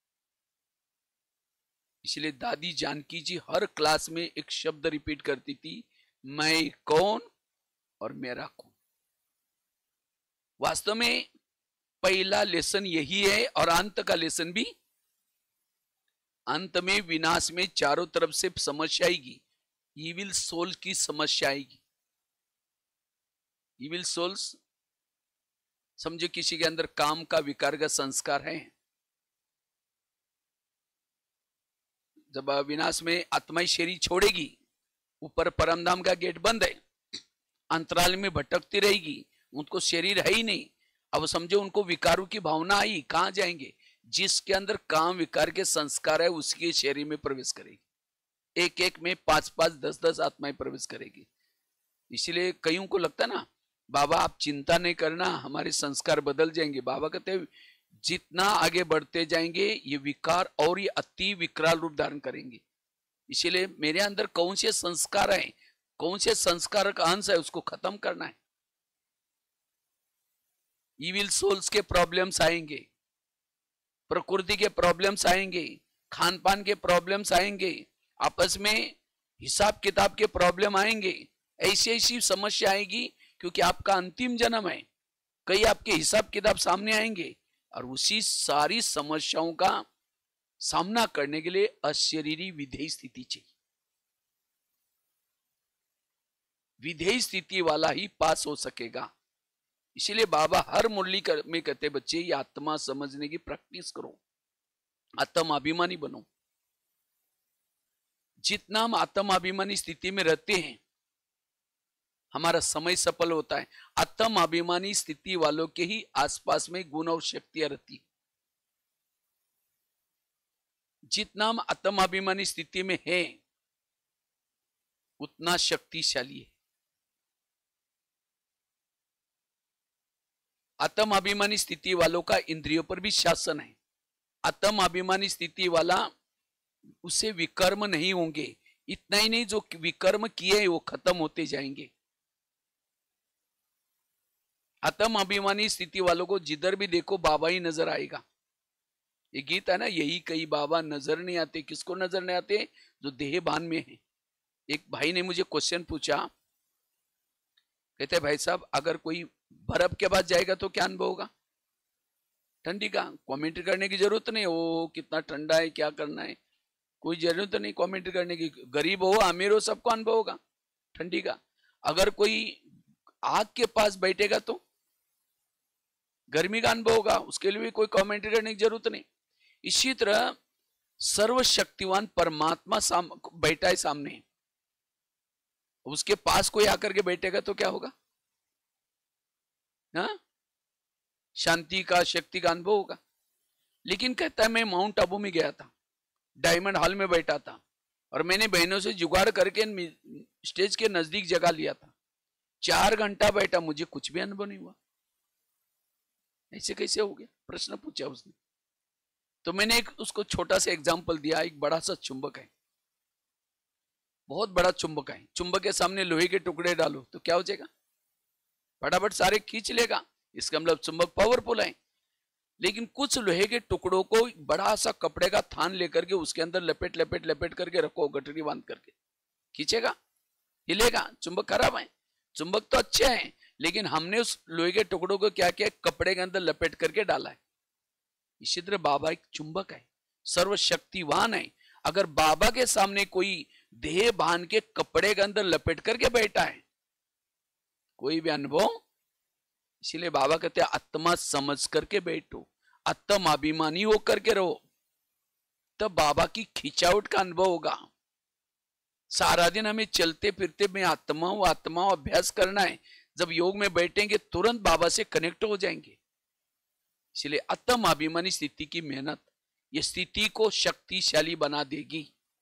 इसलिए दादी जानकी जी हर क्लास में एक शब्द रिपीट करती थी, मैं कौन और मेरा कौन। वास्तव में पहला लेसन यही है, और अंत का लेसन भी। अंत में विनाश में चारों तरफ से समस्या आएगी, इविल सोल की समस्या आएगी। इविल सोल्स, समझो किसी के अंदर काम का विकार का संस्कार है, जब विनाश में आत्मा शरीर छोड़ेगी, ऊपर परमधाम का गेट बंद है, अंतराल में भटकती रहेगी, उनको शरीर है ही नहीं। अब समझो उनको विकारों की भावना आई, कहां जाएंगे? जिसके अंदर काम विकार के संस्कार है, उसके शरीर में प्रवेश करेगी। एक एक में 5-5, 10-10 आत्माएं प्रवेश करेगी। इसलिए कईयों को लगता है ना, बाबा आप चिंता नहीं करना, हमारे संस्कार बदल जाएंगे। बाबा कहते हैं जितना आगे बढ़ते जाएंगे, ये विकार और ये अति विकराल रूप धारण करेंगे। इसीलिए मेरे अंदर कौन से संस्कार है, कौन से संस्कार का अंश है, उसको खत्म करना है। इविल सोल्स के प्रॉब्लम्स आएंगे, प्रकृति के प्रॉब्लम्स आएंगे, खान पान के प्रॉब्लम्स आएंगे, आपस में हिसाब किताब के प्रॉब्लम आएंगे, ऐसी ऐसी समस्या आएगी, क्योंकि आपका अंतिम जन्म है। कई आपके हिसाब किताब सामने आएंगे और उसी सारी समस्याओं का सामना करने के लिए अशरीरी विधेय स्थिति चाहिए। विधेय स्थिति वाला ही पास हो सकेगा। इसीलिए बाबा हर मुरली में कहते, बच्चे ये आत्मा समझने की प्रैक्टिस करो, आत्म अभिमानी बनो। जितना हम आत्म अभिमानी स्थिति में रहते हैं, हमारा समय सफल होता है। आत्म अभिमानी स्थिति वालों के ही आसपास में गुण और शक्तियां रहती। जितना हम आत्म अभिमानी स्थिति में हैं, उतना शक्तिशाली है। आत्म अभिमानी स्थिति वालों का इंद्रियों पर भी शासन है। आत्म अभिमानी स्थिति वाला उसे विकर्म नहीं होंगे। इतना ही नहीं, जो विकर्म किए वो खत्म होते जाएंगे। आत्म अभिमानी स्थिति वालों को जिधर भी देखो बाबा ही नजर आएगा। ये गीत है ना, यही कई बाबा नजर नहीं आते। किसको नजर नहीं आते? जो देह भान में है। एक भाई ने मुझे क्वेश्चन पूछा, कहते भाई साहब, अगर कोई बर्फ के बाद जाएगा तो क्या अनुभव होगा? ठंडी का कमेंट करने की जरूरत नहीं। ओ कितना ठंडा है, क्या करना है, कोई जरूरत नहीं कमेंट करने की। गरीब हो अमीर हो, सबको अनुभव होगा ठंडी का। अगर कोई आग के पास बैठेगा तो गर्मी का अनुभव होगा, उसके लिए भी कोई कमेंट करने की जरूरत नहीं। इसी तरह सर्वशक्तिवान परमात्मा बैठा है सामने, उसके पास कोई आकर के बैठेगा तो क्या होगा? हाँ, शांति का, शक्ति का अनुभव होगा। लेकिन कहता है, मैं माउंट आबू में गया था, डायमंड हॉल में बैठा था, और मैंने बहनों से जुगाड़ करके स्टेज के नजदीक जगह लिया था। 4 घंटा बैठा, मुझे कुछ भी अनुभव नहीं हुआ। ऐसे कैसे हो गया? प्रश्न पूछा उसने। तो मैंने एक उसको छोटा सा एग्जाम्पल दिया। एक बड़ा सा चुंबक है, बहुत बड़ा चुंबक है। चुंबक के सामने लोहे के टुकड़े डालो तो क्या हो जाएगा? फटाफट सारे खींच लेगा। इसका मतलब चुंबक पावरफुल है। लेकिन कुछ लोहे के टुकड़ों को बड़ा सा कपड़े का थान लेकर के उसके अंदर लपेट लपेट लपेट करके रखो, गठरी बांध करके, खींचेगा? हिलेगा? चुंबक खराब है। चुंबक तो अच्छे हैं, लेकिन हमने उस लोहे के टुकड़ों को क्या किया? कपड़े के अंदर लपेट करके डाला है। इसी तरह बाबा एक चुंबक है, सर्वशक्तिवान है। अगर बाबा के सामने कोई देह बांध के कपड़े के अंदर लपेट करके बैठा है, कोई भी अनुभव। इसीलिए बाबा कहते हैं, आत्मा समझ करके बैठो, आत्म अभिमानी होकर के रहो, तब बाबा की खिंचावट का अनुभव होगा। सारा दिन हमें चलते फिरते में आत्मा अभ्यास करना है। जब योग में बैठेंगे तुरंत बाबा से कनेक्ट हो जाएंगे। इसलिए आत्म अभिमानी स्थिति की मेहनत, ये स्थिति को शक्तिशाली बना देगी।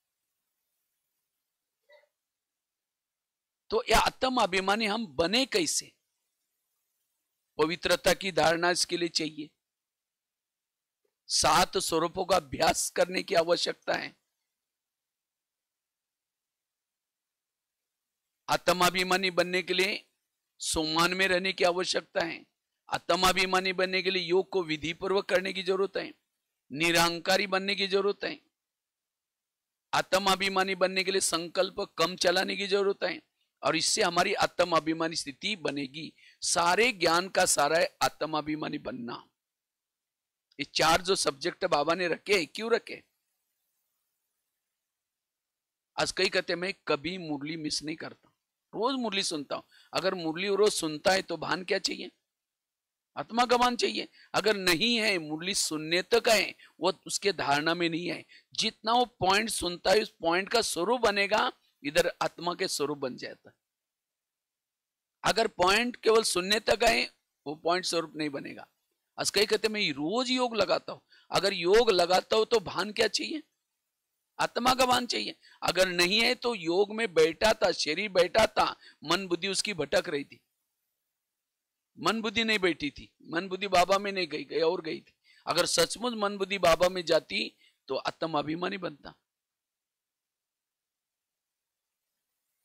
तो यह आत्म अभिमानी हम बने कैसे? पवित्रता की धारणा इसके लिए चाहिए। 7 स्वरूपों का अभ्यास करने की आवश्यकता है। आत्माभिमानी बनने के लिए सम्मान में रहने की आवश्यकता है। आत्माभिमानी बनने के लिए योग को विधि पूर्वक करने की जरूरत है। निरहंकारी बनने की जरूरत है। आत्माभिमानी बनने के लिए संकल्प कम चलाने की जरूरत है, और इससे हमारी आत्माभिमानी स्थिति बनेगी। सारे ज्ञान का सारा है आत्माभिमानी बनना। ये 4 जो सब्जेक्ट बाबा ने रखे, क्यों रखे? आज कई कहते मैं कभी मुरली मिस नहीं करता, रोज मुरली सुनता हूं। अगर मुरली रोज सुनता है तो भान क्या चाहिए? आत्मा का भान चाहिए। अगर नहीं है, मुरली सुनने तक है, वो उसके धारणा में नहीं है। जितना वो पॉइंट सुनता है, उस पॉइंट का स्वरूप बनेगा, इधर आत्मा के स्वरूप बन जाता है। अगर पॉइंट केवल सुनने तक है, वो पॉइंट स्वरूप नहीं बनेगा। आज कई कहते मैं रोज योग लगाता हूं। अगर योग लगाता हूं तो भान क्या चाहिए? आत्मा का भान चाहिए। अगर नहीं है तो योग में बैठा था, शरीर बैठा था, मन बुद्धि उसकी भटक रही थी। मन बुद्धि नहीं बैठी थी, मन बुद्धि बाबा में नहीं गई और गई थी। अगर सचमुच मन बुद्धि बाबा में जाती तो आत्म अभिमानी बनता।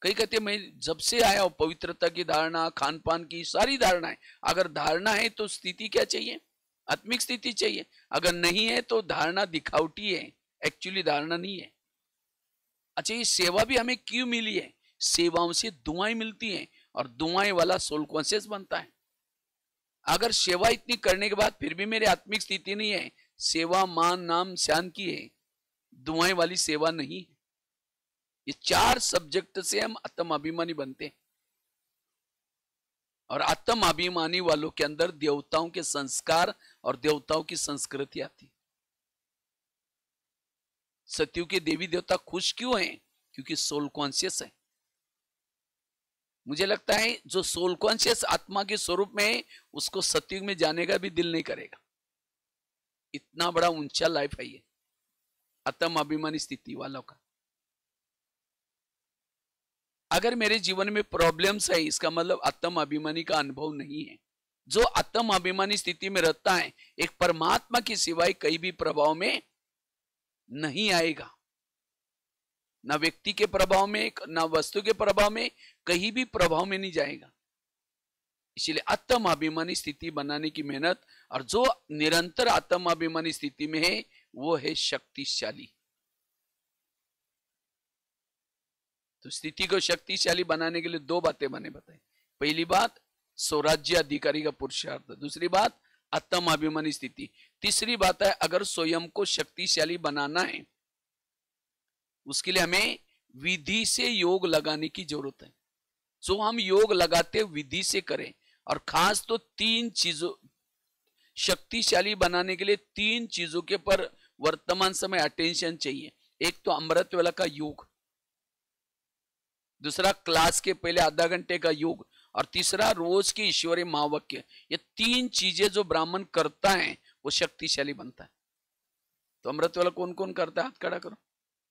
कई कहते हैं मैं जब से आया हूं पवित्रता की धारणा, खान पान की सारी धारणाएं, अगर धारणा है तो स्थिति क्या चाहिए? आत्मिक स्थिति चाहिए। अगर नहीं है तो धारणा दिखावटी है, एक्चुअली धारणा नहीं है। अच्छा, ये सेवा भी हमें क्यों मिली है? सेवाओं से दुआएं मिलती हैं और दुआएं वाला सोल कॉन्शियस बनता है। अगर सेवा इतनी करने के बाद फिर भी मेरी आत्मिक स्थिति नहीं है, सेवा मान नाम शान की है, दुआएं वाली सेवा नहीं है। ये 4 सब्जेक्ट से हम आत्म अभिमानी बनते हैं और आत्म अभिमानी वालों के अंदर देवताओं के संस्कार और देवताओं की संस्कृति आती। सत्यु के देवी देवता खुश क्यों हैं? क्योंकि सोल कॉन्शियस है। मुझे लगता है जो सोल कॉन्शियस आत्मा के स्वरूप में है उसको सत्युग में जाने का भी दिल नहीं करेगा। इतना बड़ा ऊंचा लाइफ है ये आत्म अभिमानी स्थिति वालों का। अगर मेरे जीवन में प्रॉब्लम्स है, इसका मतलब आत्म अभिमानी का अनुभव नहीं है। जो आत्म अभिमानी स्थिति में रहता है एक परमात्मा की सिवाय कहीं भी प्रभाव में नहीं आएगा, ना व्यक्ति के प्रभाव में, ना वस्तु के प्रभाव में, कहीं भी प्रभाव में नहीं जाएगा। इसलिए आत्म अभिमानी स्थिति बनाने की मेहनत, और जो निरंतर आत्म अभिमानी स्थिति में है वो है शक्तिशाली। तो स्थिति को शक्तिशाली बनाने के लिए 2 बातें मैंने बताई। पहली बात स्वराज्य अधिकारी का पुरुषार्थ, दूसरी बात आत्म अभिमानी स्थिति, तीसरी बात है अगर स्वयं को शक्तिशाली बनाना है उसके लिए हमें विधि से योग लगाने की जरूरत है। जो हम योग लगाते विधि से करें, और खास तो 3 चीजों शक्तिशाली बनाने के लिए 3 चीजों के पर वर्तमान समय अटेंशन चाहिए। एक तो अमृत वेला का योग, दूसरा क्लास के पहले आधा घंटे का योग, और तीसरा रोज की ईश्वरीय महावाक्य। ये 3 चीजें जो ब्राह्मण करता है वो शक्तिशाली बनता है। तो अमृत वाला कौन कौन करता है? हाथ खड़ा करो।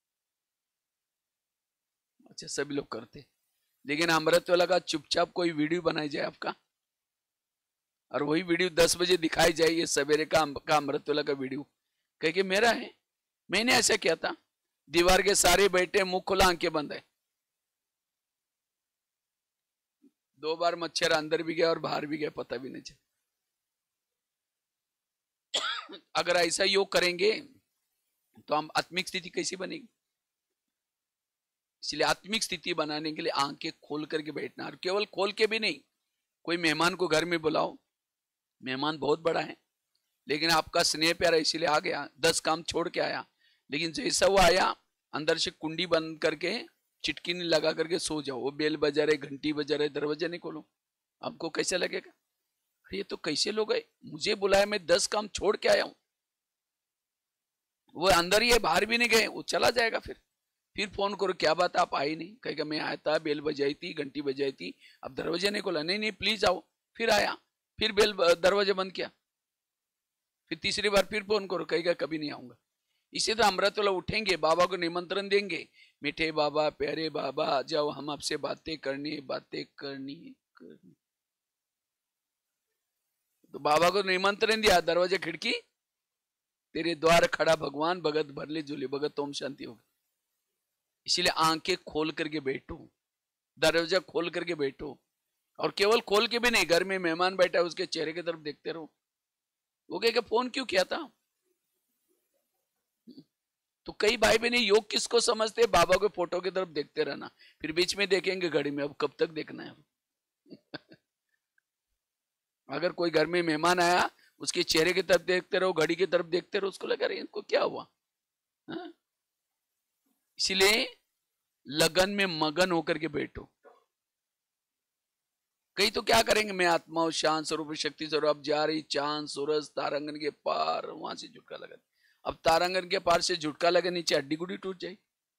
अच्छा, सभी लोग करते, लेकिन अमृत वाला का चुपचाप कोई वीडियो बनाई जाए आपका, और वही वीडियो 10 बजे दिखाई जाए, ये सवेरे का अमृत वाला का वीडियो, कह के मेरा है, मैंने ऐसा किया था, दीवार के सारे बैठे, मुंह खुला, आंखें बंद है। 2 बार मच्छर अंदर भी गया और बाहर भी गया, पता भी नहीं चला। अगर ऐसा योग करेंगे तो हम आत्मिक स्थिति कैसी बनेगी? इसलिए आत्मिक स्थिति बनाने के लिए आंखें खोल करके बैठना, और केवल खोल के भी नहीं। कोई मेहमान को घर में बुलाओ, मेहमान बहुत बड़ा है लेकिन आपका स्नेह प्यारा इसलिए आ गया, 10 काम छोड़ के आया, लेकिन जैसा वो आया अंदर से कुंडी बंद करके चिटकी नहीं लगा करके सो जाओ। वो बेल बजा रहे, घंटी बजा रहे, दरवाजा नहीं खोलो, आपको कैसा लगेगा? ये तो कैसे लोग है, मुझे बुलाया, मैं 10 काम छोड़ के आया हूं। वो अंदर ही है, बाहर भी नहीं गए, वो चला जाएगा। फिर फोन करो, क्या बात आप आई नहीं? कहेगा मैं आया था, बेल बजाई थी, घंटी बजाई थी, अब दरवाजा नहीं खोला। नहीं नहीं प्लीज आओ। फिर आया, फिर बेल दरवाजा बंद किया, फिर तीसरी बार फिर फोन करो, कहेगा कभी नहीं आऊंगा। इसी तरह अमृत वाला उठेंगे, बाबा को निमंत्रण देंगे, मीठे बाबा, प्यारे बाबा आ जाओ, हम आपसे बातें करनी। तो बाबा को निमंत्रण दिया, दरवाजा खिड़की तेरे द्वार खड़ा भगवान, भगत भरले झूले, भगत ओम शांति होगी। इसीलिए आंखें खोल करके बैठो, दरवाजा खोल करके बैठो, और केवल खोल के भी नहीं, घर में मेहमान बैठा है उसके चेहरे की तरफ देखते रहो। वो कहेगा फोन क्यों किया था? तो कई भाई बहन योग किसको समझते? बाबा के फोटो की तरफ देखते रहना, फिर बीच में देखेंगे घड़ी में, अब कब तक देखना है? अगर कोई घर में मेहमान आया, उसके चेहरे की तरफ देखते रहो, घड़ी की तरफ देखते रहो, उसको लगा रहे इनको क्या हुआ। इसलिए लगन में मगन होकर के बैठो। कई तो क्या करेंगे, मैं आत्मा और शांत स्वरूप शक्ति स्वरूप, अब जा रही चांद सूरज तारांगन के पार, वहां से झुटका लगा। अब तारांगन के पार से झुटका लगे, नीचे हड्डी गुडी टूट जाए।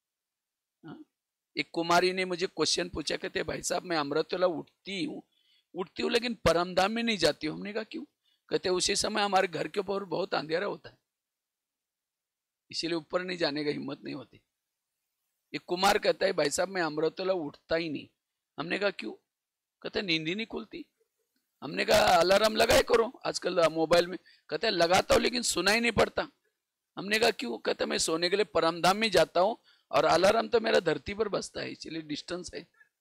एक कुमारी ने मुझे क्वेश्चन पूछा, कहते भाई साहब मैं अमृतवेला उठती हूँ लेकिन परमधाम में नहीं जाती हूँ। हमने कहा क्यों? कहते उसी समय हमारे घर के ऊपर बहुत अंधेरा होता है, इसीलिए ऊपर नहीं जाने का हिम्मत नहीं होती। एक कुमार कहता है भाई साहब मैं अमृतवेला उठता ही नहीं। हमने कहा क्यों? कहते नींद ही नहीं खुलती। हमने कहा अलार्म लगाए करो आजकल मोबाइल में। कहते लगाता हूँ लेकिन सुना ही नहीं पड़ता। हमने कहा क्यों? कहते मैं सोने के लिए परमधाम में जाता हूँ और अलार्म तो मेरा धरती पर बजता है, इसलिए डिस्टेंस है।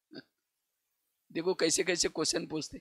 देखो कैसे कैसे क्वेश्चन पूछते।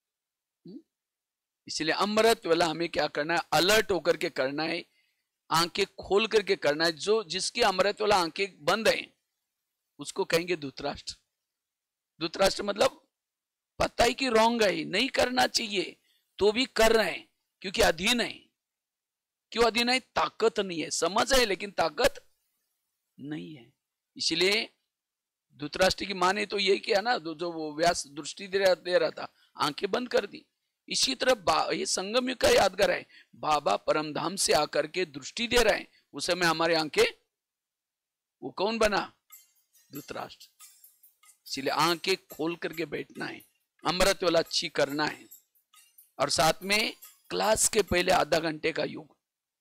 इसलिए अमृत वाला हमें क्या करना है, अलर्ट होकर के करना है, आंखें खोल करके करना है। जो जिसकी अमृत वाला आंखें बंद है उसको कहेंगे धृतराष्ट्र। धृतराष्ट्र मतलब पता ही कि रॉन्ग है, नहीं करना चाहिए तो भी कर रहे हैं क्योंकि अधीन है। क्यों अधीन है? ताकत नहीं है, समझ है लेकिन ताकत नहीं है। इसलिए धृतराष्ट्र की माँ ने तो यही किया ना, जो वो व्यास दृष्टि दे रहा था, आंखें बंद कर दी। इसी तरह ये संगम युग का यादगार है, बाबा परमधाम से आकर के दृष्टि दे रहे हैं, उस समय हमारे आंखें, वो कौन बना? धृतराष्ट्र। इसलिए आंखें खोल करके बैठना है, अमृत वाला अच्छी करना है। और साथ में क्लास के पहले आधा घंटे का योग।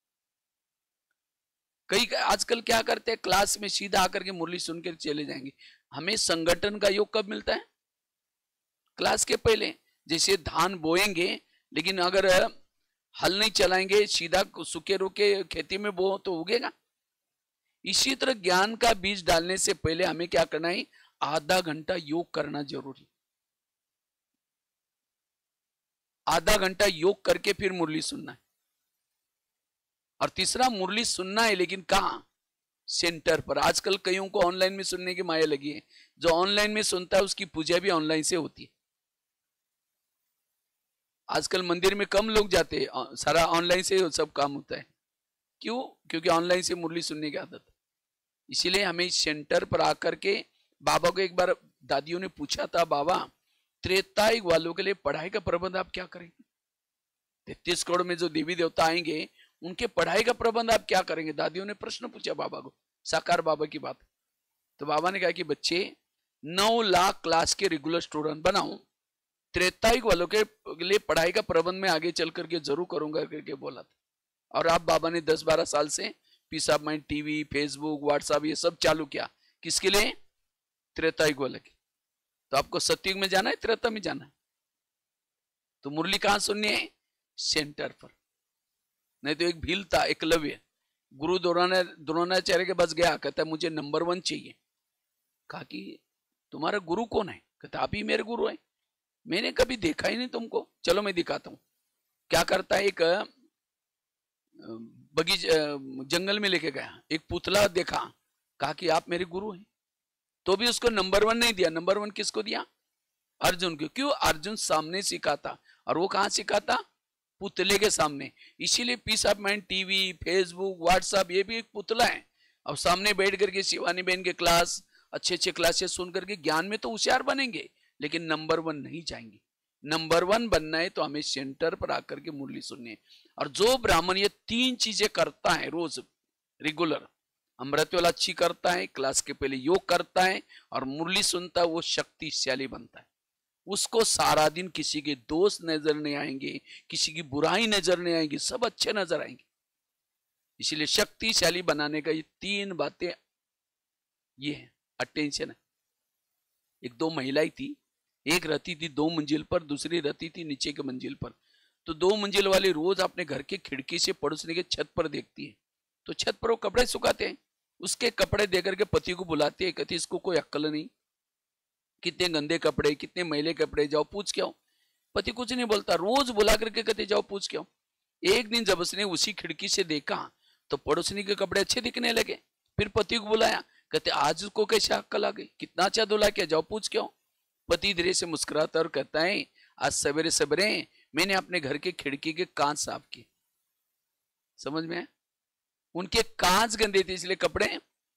कई आजकल क्या करते हैं, क्लास में सीधा आकर के मुरली सुनकर चले जाएंगे। हमें संगठन का योग कब मिलता है? क्लास के पहले। जैसे धान बोएंगे लेकिन अगर हल नहीं चलाएंगे, सीधा सूखे रोके खेती में बो तो उगेगा। इसी तरह ज्ञान का बीज डालने से पहले हमें क्या करना है, आधा घंटा योग करना जरूरी। आधा घंटा योग करके फिर मुरली सुनना है। और तीसरा, मुरली सुनना है लेकिन कहां? सेंटर पर। आजकल कईयों को ऑनलाइन में सुनने की माया लगी है। जो ऑनलाइन में सुनता है उसकी पूजा भी ऑनलाइन से होती है। आजकल मंदिर में कम लोग जाते हैं, सारा ऑनलाइन से सब काम होता है। क्यों? क्योंकि ऑनलाइन से मुरली सुनने की आदत। इसीलिए हमें सेंटर पर आकर के, बाबा को एक बार दादियों ने पूछा था, बाबा त्रेता युग वालों के लिए पढ़ाई का प्रबंध आप क्या करेंगे? 33 करोड़ में जो देवी देवता आएंगे उनके पढ़ाई का प्रबंध आप क्या करेंगे? दादियों ने प्रश्न पूछा बाबा को, साकार बाबा की बात। तो बाबा ने कहा कि बच्चे 9 लाख क्लास के रेगुलर स्टूडेंट बनाऊं, त्रेता युग वालों के लिए पढ़ाई का प्रबंध मैं आगे चल करके जरूर करूंगा करके बोला था। और आप बाबा ने 10-12 साल से peace of mind TV, Facebook, WhatsApp ये सब चालू किया। किसके लिए? त्रेता युग वाले के। तो आपको सतयुग में जाना है, त्रेता में जाना है? तो मुरली कहां सुननी है? सेंटर पर। नहीं तो एक भील था, एकलव्य, गुरु द्रोणाचार्य के पास गया, कहता है मुझे नंबर 1 चाहिए। कहा कि तुम्हारा गुरु कौन है? कहता आप ही मेरे गुरु है, मैंने कभी देखा ही नहीं तुमको, चलो मैं दिखाता हूं। क्या करता है, एक जंगल में लेके गया, एक पुतला देखा, कहा कि आप मेरे गुरु हैं। तो भी उसको नंबर 1 नहीं दिया। नंबर 1 किसको दिया? अर्जुन को। क्यों? अर्जुन सामने सिखाता। और वो कहां सिखाता? पुतले के सामने। इसीलिए peace of mind TV, Facebook, WhatsApp ये भी एक पुतला है। अब सामने बैठ करके शिवानी बहन के क्लास, अच्छे अच्छे क्लासेस सुन करके ज्ञान में तो होशियार बनेंगे लेकिन नंबर 1 नहीं जाएंगे। नंबर 1 बनना है तो हमें सेंटर पर आकर के मुरली सुननी है। और जो ब्राह्मण ये 3 चीजें करता है रोज रेगुलर, अमृत वाला अच्छी करता है, क्लास के पहले योग करता है और मुरली सुनता है, वो शक्तिशाली बनता है। उसको सारा दिन किसी के दोष नजर नहीं आएंगे, किसी की बुराई नजर नहीं आएंगी, सब अच्छे नजर आएंगे। इसलिए शक्तिशाली बनाने का ये 3 बातें ये है, अटेंशन है। एक 2 महिलाएं थी, एक रहती थी 2 मंजिल पर, दूसरी रहती थी नीचे के मंजिल पर। तो 2 मंजिल वाली रोज अपने घर के खिड़की से पड़ोसने के छत पर देखती है। तो छत पर वो कपड़े सुखाते हैं, उसके कपड़े देकर के पति को बुलाती है, कहती इसको कोई अक्ल नहीं, कितने गंदे कपड़े, कितने मैले कपड़े, जाओ पूछ के आओ। पति कुछ नहीं बोलता, रोज बुला करके कहते जाओ पूछ के आओ। एक दिन जब उसने उसी खिड़की से देखा तो पड़ोसनी के कपड़े अच्छे दिखने लगे। फिर पति को बुलाया, कहते आज उसको कैसे अक्ल आ गई, कितना अच्छा धुला किया, जाओ पूछ के आओ। पति धीरे से मुस्कुराता और कहता है आज सवेरे सवेरे मैंने अपने घर के खिड़की के कांच साफ किए। समझ में? उनके कांच गंदे थे इसलिए कपड़े।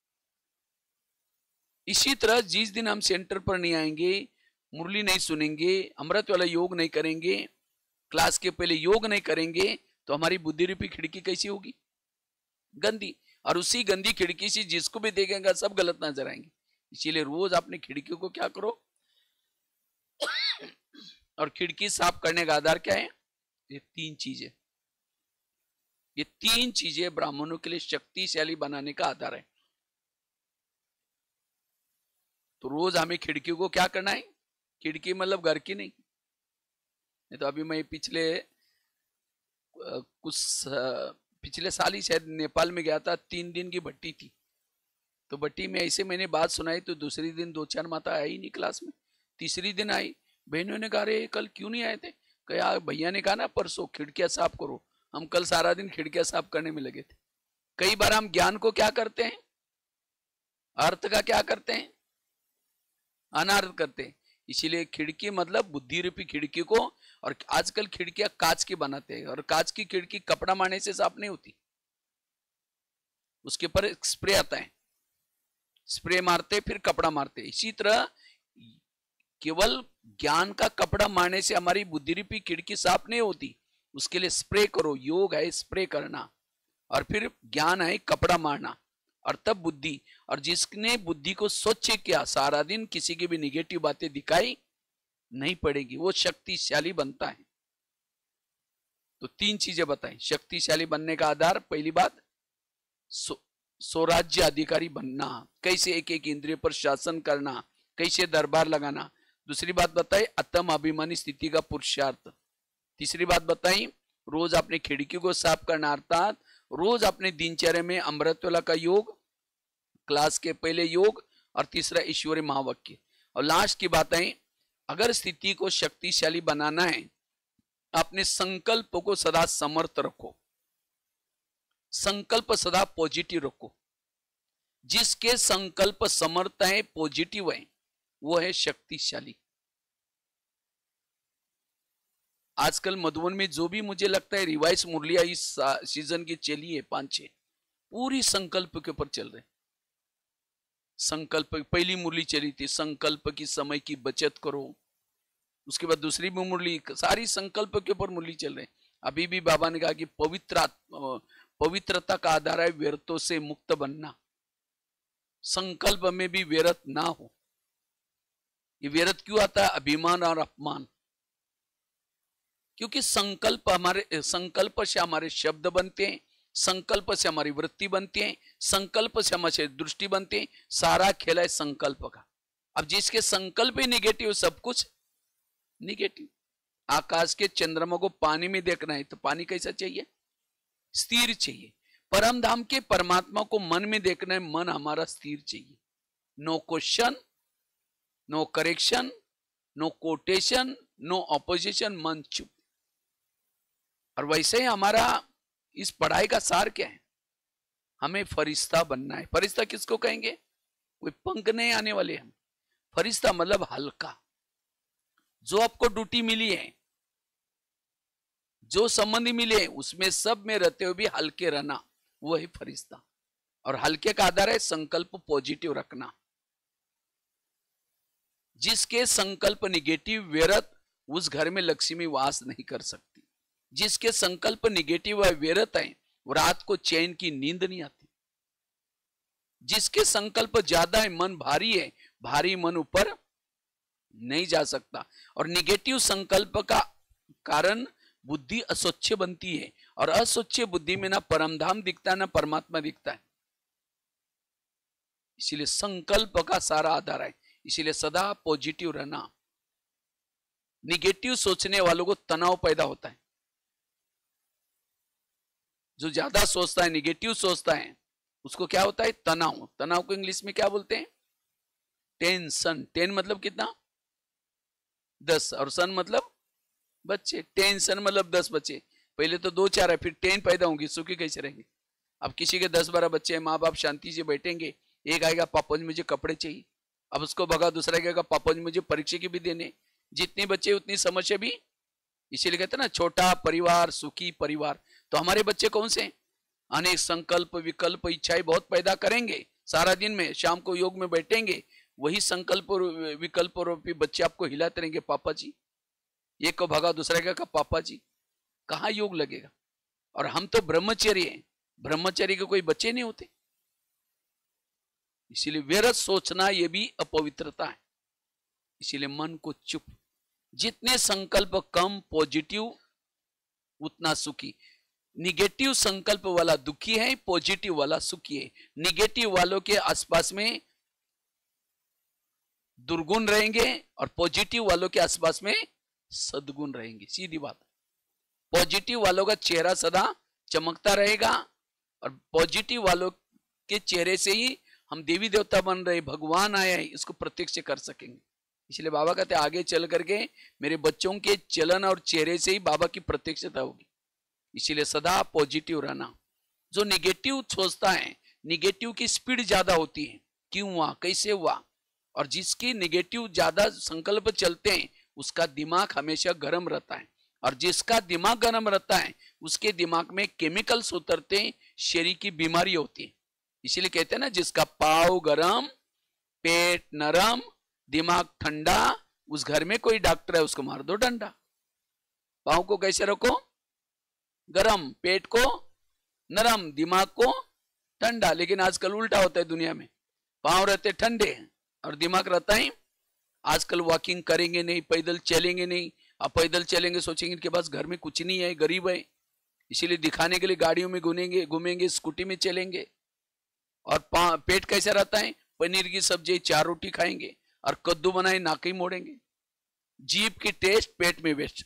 इसी तरह जिस दिन हम सेंटर पर नहीं आएंगे, मुरली नहीं सुनेंगे, अमृत वाला योग नहीं करेंगे, क्लास के पहले योग नहीं करेंगे, तो हमारी बुद्धि रूपी खिड़की कैसी होगी? गंदी। और उसी गंदी खिड़की से जिसको भी देखेंगे सब गलत नजर आएंगे। इसीलिए रोज अपनी खिड़की को क्या करो और खिड़की साफ करने का आधार क्या है? ये 3 चीजें। ये 3 चीजें ब्राह्मणों के लिए शक्तिशाली बनाने का आधार है। तो रोज हमें खिड़की को क्या करना है? खिड़की मतलब घर की नहीं तो अभी मैं पिछले साल ही शायद नेपाल में गया था, 3 दिन की भट्टी थी। तो भट्टी में ऐसे मैंने बात सुनाई तो दूसरी दिन 2-4 माता आई नहीं क्लास में, तीसरी दिन आई बहनों ने कहा अरे कल क्यों नहीं आए थे? कहा भैया ने कहा ना परसों खिड़कियां साफ करो। हम कल सारा दिन खिड़कियां साफ करने में लगे थे। कई बार हम ज्ञान को क्या करते हैं, अर्थ का क्या करते हैं, अनर्थ करते हैं। इसीलिए खिड़की मतलब बुद्धि रूपी खिड़की को, और आजकल खिड़कियां कांच की बनाते हैं, और कांच की खिड़की कपड़ा मारने से साफ नहीं होती, उसके ऊपर स्प्रे आता है, स्प्रे मारते फिर कपड़ा मारते। इसी तरह केवल ज्ञान का कपड़ा मारने से हमारी बुद्धि रूपी खिड़की साफ नहीं होती, उसके लिए स्प्रे करो। योग है स्प्रे करना, और फिर ज्ञान है कपड़ा मारना, और तब बुद्धि। और जिसने बुद्धि को स्वच्छ किया, सारा दिन किसी की भी निगेटिव बातें दिखाई नहीं पड़ेगी, वो शक्तिशाली बनता है। तो तीन चीजें बताई शक्तिशाली बनने का आधार। पहली बात स्वराज्य अधिकारी बनना, कैसे एक एक इंद्रिय पर शासन करना, कैसे दरबार लगाना। दूसरी बात बताई आत्म अभिमानी स्थिति का पुरुषार्थ। तीसरी बात बताई रोज अपने खिड़की को साफ करना, अर्थात रोज अपने दिनचर्या में अमृतवेला का योग, क्लास के पहले योग, और तीसरा ईश्वरीय महावाक्य। और लास्ट की बात है, अगर स्थिति को शक्तिशाली बनाना है, अपने संकल्प को सदा समर्थ रखो, संकल्प सदा पॉजिटिव रखो। जिसके संकल्प समर्थ है, पॉजिटिव है, वो है शक्तिशाली। आजकल मधुबन में जो भी मुझे लगता है रिवाइज मुरलिया इस सीजन की चली है 5-6, पूरी संकल्प के ऊपर चल रहे। संकल्प पहली मुरली चली थी, संकल्प की समय की बचत करो। उसके बाद दूसरी मुरली, सारी संकल्प के ऊपर मुरली चल रहे। अभी भी बाबा ने कहा कि पवित्रता का आधार है व्यर्थों से मुक्त बनना। संकल्प में भी व्यर्थ ना हो। ये व्यर्थ क्यों आता है? अभिमान और अपमान। क्योंकि संकल्प से हमारे शब्द बनते हैं, संकल्प से हमारी वृत्ति बनती है, संकल्प से हमारे दृष्टि बनते हैं। सारा खेल है संकल्प का। अब जिसके संकल्प ही निगेटिव, सब कुछ निगेटिव। आकाश के चंद्रमा को पानी में देखना है तो पानी कैसा चाहिए? स्थिर चाहिए। परम धाम के परमात्मा को मन में देखना है, मन हमारा स्थिर चाहिए। No question, no correction, no quotation, no opposition, मन चुप। और वैसे ही हमारा इस पढ़ाई का सार क्या है? हमें फरिश्ता बनना है। फरिश्ता किसको कहेंगे? कोई पंख नहीं आने वाले हम। फरिश्ता मतलब हल्का। जो आपको ड्यूटी मिली है, जो संबंधी मिले हैं, उसमें सब में रहते हुए भी हल्के रहना, वो है फरिश्ता। और हल्के का आधार है संकल्प पॉजिटिव रखना। जिसके संकल्प निगेटिव, व्यर्थ, उस घर में लक्ष्मी वास नहीं कर सकती। जिसके संकल्प निगेटिव है, व्यर्थ है, वो रात को चैन की नींद नहीं आती। जिसके संकल्प ज्यादा है, मन भारी है, भारी मन ऊपर नहीं जा सकता। और निगेटिव संकल्प का कारण बुद्धि अस्वच्छ बनती है, और अस्वच्छ बुद्धि में ना परमधाम दिखता है ना परमात्मा दिखता है। इसीलिए संकल्प का सारा आधार है। इसीलिए सदा पॉजिटिव रहना। निगेटिव सोचने वालों को तनाव पैदा होता है। जो ज्यादा सोचता है, निगेटिव सोचता है, उसको क्या होता है? तनाव। तनाव को इंग्लिश में क्या बोलते हैं? टेंशन। टेन मतलब कितना? 10, और सन मतलब बच्चे। टेंशन मतलब 10 बच्चे। पहले तो 2-4 है, फिर 10 पैदा होंगे, सुखी कैसे रहेंगे? अब किसी के 10-12 बच्चे हैं, माँ बाप शांति से बैठेंगे। एक आएगा पापा जी मुझे कपड़े चाहिए, अब उसको भगा दूसरा कहेगा पापा जी मुझे परीक्षा की भी देने। जितने बच्चे उतनी समस्या भी। इसीलिए कहते हैं ना, छोटा परिवार सुखी परिवार। तो हमारे बच्चे कौन से? अनेक संकल्प विकल्प इच्छाएं बहुत पैदा करेंगे सारा दिन में। शाम को योग में बैठेंगे, वही संकल्प विकल्प रूपी बच्चे आपको हिलाते रहेंगे, पापा जी। एक को भगा दूसरा कहेगा पापा जी। कहाँ योग लगेगा? और हम तो ब्रह्मचर्य हैं, ब्रह्मचर्य के कोई बच्चे नहीं होते। इसीलिए व्यर्थ सोचना ये भी अपवित्रता है। इसीलिए मन को चुप। जितने संकल्प कम पॉजिटिव, उतना सुखी। निगेटिव संकल्प वाला दुखी है, पॉजिटिव वाला सुखी है। निगेटिव वालों के आसपास में दुर्गुण रहेंगे, और पॉजिटिव वालों के आसपास में सद्गुण रहेंगे। सीधी बात। पॉजिटिव वालों का चेहरा सदा चमकता रहेगा, और पॉजिटिव वालों के चेहरे से ही हम देवी देवता बन रहे, भगवान आया है, इसको प्रत्यक्ष कर सकेंगे। इसलिए बाबा कहते आगे चल करके मेरे बच्चों के चलन और चेहरे से ही बाबा की प्रत्यक्षता होगी। इसीलिए सदा पॉजिटिव रहना। जो निगेटिव सोचता है, निगेटिव की स्पीड ज्यादा होती है, क्यों हुआ, कैसे हुआ, और जिसकी निगेटिव ज्यादा संकल्प चलते हैं उसका दिमाग हमेशा गर्म रहता है, और जिसका दिमाग गर्म रहता है उसके दिमाग में केमिकल्स उतरते हैं, शरीर की बीमारी होती है। इसीलिए कहते हैं ना, जिसका पाव गरम, पेट नरम, दिमाग ठंडा, उस घर में कोई डॉक्टर है उसको मार दो डंडा। पाव को कैसे रखो, गरम, पेट को नरम, दिमाग को ठंडा। लेकिन आजकल उल्टा होता है दुनिया में, पांव रहते ठंडे और दिमाग रहता है। आजकल वॉकिंग करेंगे नहीं, पैदल चलेंगे नहीं। अब पैदल चलेंगे सोचेंगे इनके पास घर में कुछ नहीं है, गरीब है, इसीलिए दिखाने के लिए गाड़ियों में घूमेंगे, स्कूटी में चलेंगे। और पेट कैसा रहता है, पनीर की सब्जी 4 रोटी खाएंगे, और कद्दू बनाए नाक ही मोड़ेंगे। जीभ की टेस्ट पेट में वेस्ट।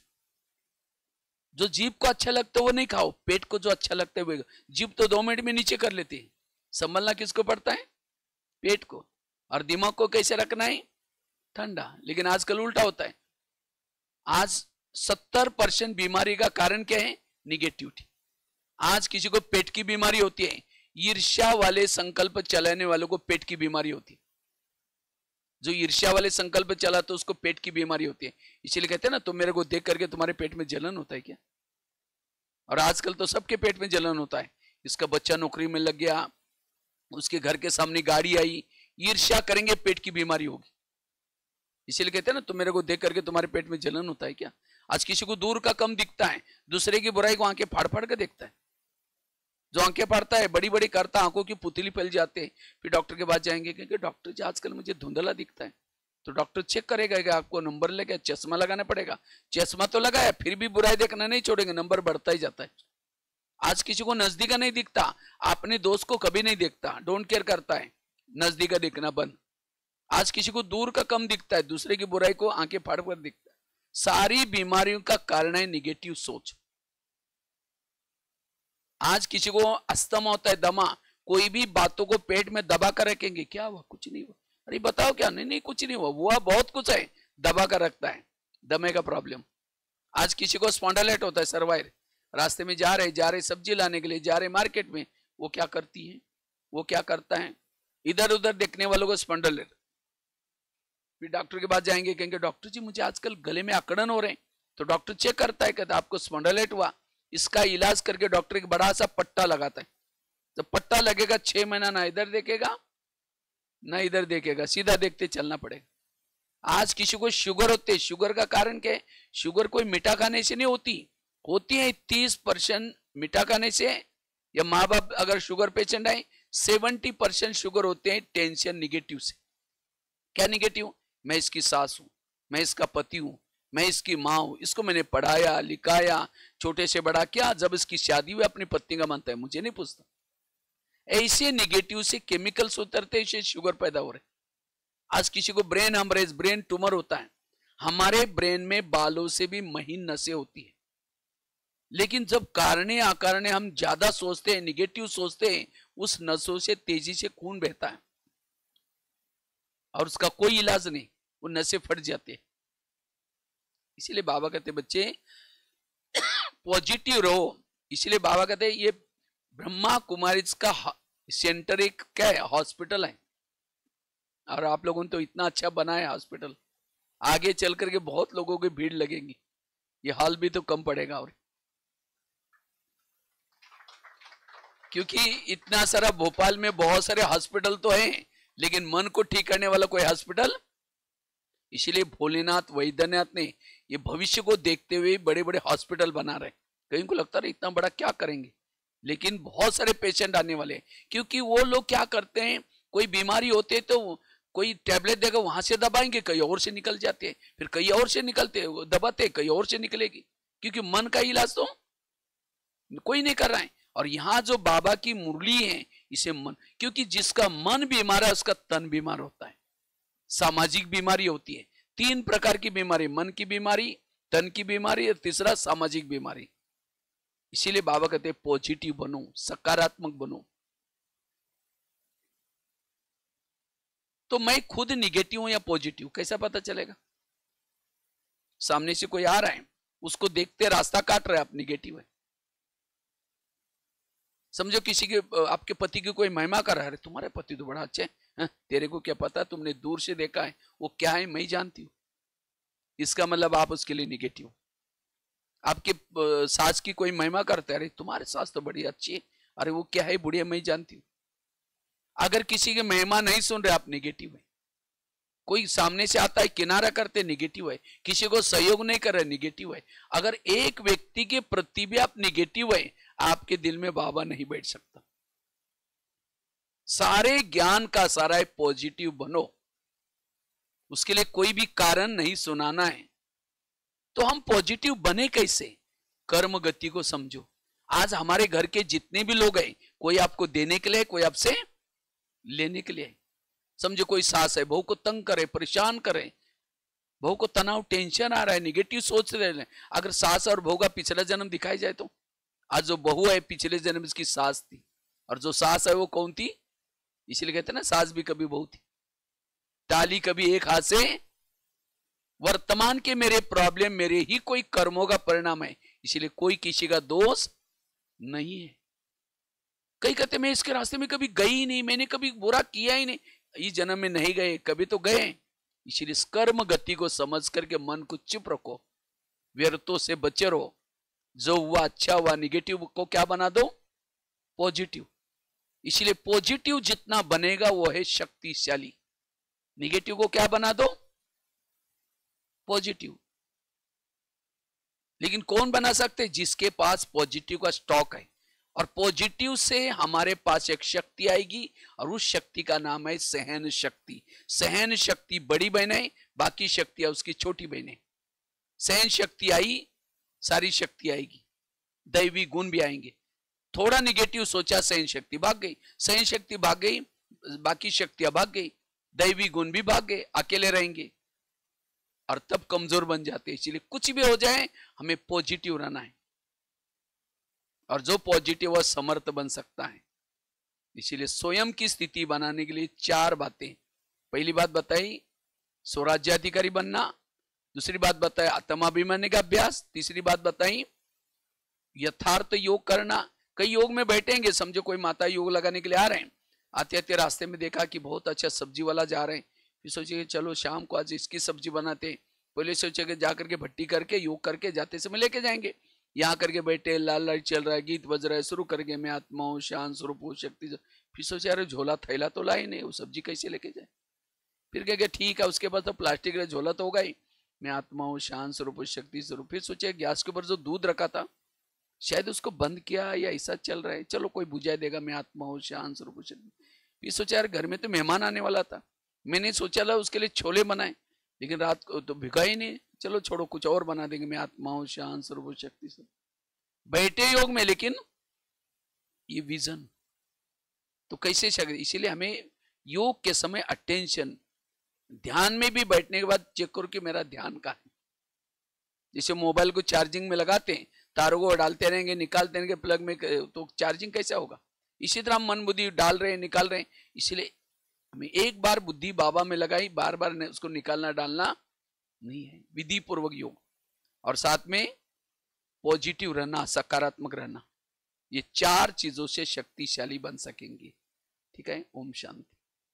जो जीभ को अच्छा लगता है वो नहीं खाओ, पेट को जो अच्छा लगता है वो। जीभ तो 2 मिनट में नीचे कर लेती है, संभलना किसको पड़ता है, पेट को। और दिमाग को कैसे रखना है, ठंडा। लेकिन आजकल उल्टा होता है। आज 70% बीमारी का कारण क्या है, निगेटिविटी। आज किसी को पेट की बीमारी होती है, ईर्ष्या वाले संकल्प चलाने वालों को पेट की बीमारी होती है। जो ईर्ष्या वाले संकल्प चला तो उसको पेट की बीमारी होती है। इसीलिए कहते हैं ना, तुम मेरे को देख करके तुम्हारे पेट में जलन होता है क्या। और आजकल तो सबके पेट में जलन होता है। इसका बच्चा नौकरी में लग गया, उसके घर के सामने गाड़ी आई, ईर्ष्या करेंगे पेट की बीमारी होगी। इसीलिए कहते हैं ना, तुम मेरे को देख करके तुम्हारे पेट में जलन होता है क्या। आज किसी को दूर का कम दिखता है, दूसरे की बुराई को आंखें फाड़ फाड़ के देखता है। जो आंखें फाड़ता है, बड़ी बड़ी करता, आंखों की पुतली फैल जाते हैं। फिर डॉक्टर के पास जाएंगे, क्योंकि डॉक्टर जी आजकल मुझे धुंधला दिखता है। तो डॉक्टर चेक करेगा कि आपको नंबर लेके चश्मा लगाना पड़ेगा। चश्मा तो लगाया, फिर भी बुराई देखना नहीं छोड़ेंगे, नंबर बढ़ता ही जाता है। आज किसी को नजदीका नहीं दिखता, अपने दोस्त को कभी नहीं देखता, डोंट केयर करता है, नजदीका दिखना बंद। आज किसी को दूर का कम दिखता है, दूसरे की बुराई को आंखें फाड़ कर दिखता है। सारी बीमारियों का कारण है निगेटिव सोच। आज किसी को अस्थमा होता है, दमा, कोई भी बातों को पेट में दबा कर रखेंगे, क्या हुआ, कुछ नहीं हुआ, अरे बताओ क्या, नहीं नहीं कुछ नहीं हुआ बहुत कुछ है, दबा कर रखता है, दमे का प्रॉब्लम। आज किसी को स्पॉन्डिलाइट होता है, सर्वाइर, रास्ते में जा रहे सब्जी लाने के लिए जा रहे मार्केट में, वो क्या करती है, वो क्या करता है, इधर उधर देखने वालों को स्पॉन्डिलाइट। फिर डॉक्टर के पास जाएंगे, कहेंगे डॉक्टर जी मुझे आजकल गले में अकड़न हो रहे हैं। तो डॉक्टर चेक करता है, कहता आपको स्पॉन्डिलाइट हुआ। इसका इलाज करके डॉक्टर एक बड़ा सा पट्टा लगाता है। जब पट्टा लगेगा 6 महीना ना इधर देखेगा ना इधर देखेगा, सीधा देखते चलना पड़ेगा। आज किसी को शुगर होती है, शुगर का कारण क्या है, शुगर कोई मीठा खाने से नहीं होती है 30% मीठा खाने से, या माँ बाप अगर शुगर पेशेंट है 70% शुगर होते हैं टेंशन, निगेटिव से। क्या निगेटिव, मैं इसकी सास हूं, मैं इसका पति हूं, मैं इसकी माँ हूं, इसको मैंने पढ़ाया लिखाया, छोटे से बड़ा किया, जब इसकी शादी हुई अपनी पत्नी का मानता है, मुझे नहीं पूछता। ऐसे निगेटिव से केमिकल्स उतरते हैं, शुगर पैदा हो रहे। आज किसी को ब्रेन हेमरेज, ब्रेन ट्यूमर होता है। हमारे ब्रेन में बालों से भी महीन नसें होती है, लेकिन जब कारणे अकारणे हम ज्यादा सोचते हैं, निगेटिव सोचते हैं, उस नसों से तेजी से खून बहता है और उसका कोई इलाज नहीं, वो नसें फट जाते हैं। इसीलिए बाबा कहते बच्चे पॉजिटिव रहो। इसलिए बाबा कहते ये ब्रह्मा कुमारी का सेंटर एक क्या है, हॉस्पिटल है। और आप लोगों ने तो इतना अच्छा बनाया हॉस्पिटल, आगे चल करके बहुत लोगों की भीड़ लगेगी, ये हॉल भी तो कम पड़ेगा। और क्योंकि इतना सारा भोपाल में बहुत सारे हॉस्पिटल तो हैं, लेकिन मन को ठीक करने वाला कोई हॉस्पिटल। इसीलिए भोलेनाथ वैद्यनाथ ने ये भविष्य को देखते हुए बड़े बड़े हॉस्पिटल बना रहे। कहीं को लगता है इतना बड़ा क्या करेंगे, लेकिन बहुत सारे पेशेंट आने वाले हैं। क्योंकि वो लोग क्या करते हैं, कोई बीमारी होते तो कोई टैबलेट देगा, वहां से दबाएंगे, कहीं और से निकल जाते हैं, फिर कहीं और से निकलते, दबाते कहीं और से निकलेगी। क्योंकि मन का इलाज तो कोई नहीं कर रहा है। और यहाँ जो बाबा की मुरली है, इसे मन, क्योंकि जिसका मन बीमार है उसका तन बीमार होता है। सामाजिक बीमारी होती है, 3 प्रकार की बीमारी, मन की बीमारी, तन की बीमारी और तीसरा सामाजिक बीमारी। इसीलिए बाबा कहते हैं पॉजिटिव बनो, सकारात्मक बनो। तो मैं खुद निगेटिव हूं या पॉजिटिव कैसा पता चलेगा? सामने से कोई आ रहा है, उसको देखते रास्ता काट रहा है, आप निगेटिव है। समझो किसी के, आपके पति की कोई महिमा कर रहा है, तुम्हारे पति तो बड़ा अच्छे हैं, तेरे को क्या पता, तुमने दूर से देखा है, वो क्या है मैं ही जानती हूँ, इसका मतलब आप उसके लिए निगेटिव। आपके सास की कोई महिमा करता है, अरे तुम्हारे सास तो बड़ी अच्छी है, अरे वो क्या है बुढ़िया मैं ही जानती हूँ। अगर किसी के महिमा नहीं सुन रहे, आप निगेटिव है। कोई सामने से आता है किनारा करते, निगेटिव है। किसी को सहयोग नहीं कर रहे, निगेटिव है। अगर एक व्यक्ति के प्रति भी आप निगेटिव है, आपके दिल में बाबा नहीं बैठ सकता। सारे ज्ञान का सारा पॉजिटिव बनो, उसके लिए कोई भी कारण नहीं सुनाना है। तो हम पॉजिटिव बने कैसे? कर्म गति को समझो। आज हमारे घर के जितने भी लोग हैं, कोई आपको देने के लिए, कोई आपसे लेने के लिए। समझो कोई सास है, बहू को तंग करे, परेशान करे, बहू को तनाव, टेंशन आ रहा है, निगेटिव सोच रहे हैं। अगर सास और बहू का पिछला जन्म दिखाई जाए तो आज जो बहू है पिछले जन्म इसकी सास थी, और जो सास है वो कौन थी? इसलिए कहते हैं ना, सास भी कभी बहू थी। ताली कभी एक हाथ से। वर्तमान के मेरे प्रॉब्लम मेरे ही कोई कर्मों का परिणाम है, इसलिए कोई किसी का दोष नहीं है। कई कहते मैं इसके रास्ते में कभी गई ही नहीं, मैंने कभी बुरा किया ही नहीं। इस जन्म में नहीं गए, कभी तो गए। इसलिए इस कर्म गति को समझ करके मन को चुप रखो, व्यर्थों से बचे रहो। जो हुआ अच्छा हुआ, निगेटिव को क्या बना दो? पॉजिटिव। इसलिए पॉजिटिव जितना बनेगा वो है शक्तिशाली, निगेटिव को क्या बना दो? पॉजिटिव। लेकिन कौन बना सकते? जिसके पास पॉजिटिव का स्टॉक है। और पॉजिटिव से हमारे पास एक शक्ति आएगी, और उस शक्ति का नाम है सहन शक्ति। सहन शक्ति बड़ी बहन है, बाकी शक्तियां उसकी छोटी बहन है। सहन शक्ति आई, सारी शक्ति आएगी, दैवी गुण भी आएंगे। थोड़ा निगेटिव सोचा, सहन शक्ति भाग गई, सहन शक्ति भाग गई, बाकी शक्तियां भाग गई, दैवी गुण भी भाग गए, अकेले रहेंगे और तब कमजोर बन जाते। इसलिए कुछ भी हो जाए हमें पॉजिटिव रहना है, और जो पॉजिटिव वह समर्थ बन सकता है। इसीलिए स्वयं की स्थिति बनाने के लिए 4 बातें। पहली बात बताई स्वराज्याधिकारी बनना, दूसरी बात बताई आत्माभिमान का अभ्यास, तीसरी बात बताई यथार्थ योग करना। कई योग में बैठेंगे, समझो कोई माता योग लगाने के लिए आ रहे हैं, आते आते रास्ते में देखा कि बहुत अच्छा सब्जी वाला जा रहे हैं, फिर सोचे चलो शाम को आज इसकी सब्जी बनाते। पहले सोचे जाकर के भट्टी करके योग करके जाते समय लेके जाएंगे। यहाँ करके बैठे, लाल लाइट चल रहा है, गीत बज रहा है, शुरू करके मैं आत्मा हूँ, शांत स्वरूप हूँ, शक्ति। फिर सोचे अरे झोला थैला तो लाई नहीं, वो सब्जी कैसे लेके जाए? फिर कह ठीक है, उसके पास तो प्लास्टिक का झोला तो होगा ही, मैं आत्मा हूँ, शांत स्वरूप हूँ, शक्ति स्वरूप। फिर सोचे गैस के ऊपर जो दूध रखा था शायद उसको बंद किया या ऐसा चल रहा है, चलो कोई बुझा देगा, मैं आत्मा हूँ, शांत स्वरूप हूँ, शक्ति। फिर सोचा यार घर में तो मेहमान आने वाला था, मैंने सोचा ला उसके लिए छोले बनाए, लेकिन रात को तो भिगा ही नहीं, चलो छोड़ो कुछ और बना देंगे, मैं आत्मा हूँ, शांत स्वरूप, शक्ति स्वरूप। बैठे योग में, लेकिन ये विजन तो कैसे शक्ति। इसीलिए हमें योग के समय अटेंशन, ध्यान में भी बैठने के बाद चेक करो कि मेरा ध्यान कहाँ है। जैसे मोबाइल को चार्जिंग में लगाते हैं, तारों को डालते रहेंगे निकालते रहेंगे प्लग में, तो चार्जिंग कैसा होगा? इसी तरह हम मन बुद्धि डाल रहे हैं निकाल रहे हैं। इसलिए हमें एक बार बुद्धि बाबा में लगाई, बार बार उसको निकालना डालना नहीं है। विधि पूर्वक योग, और साथ में पॉजिटिव रहना, सकारात्मक रहना, ये 4 चीजों से शक्तिशाली बन सकेंगे। ठीक है, ओम शांति।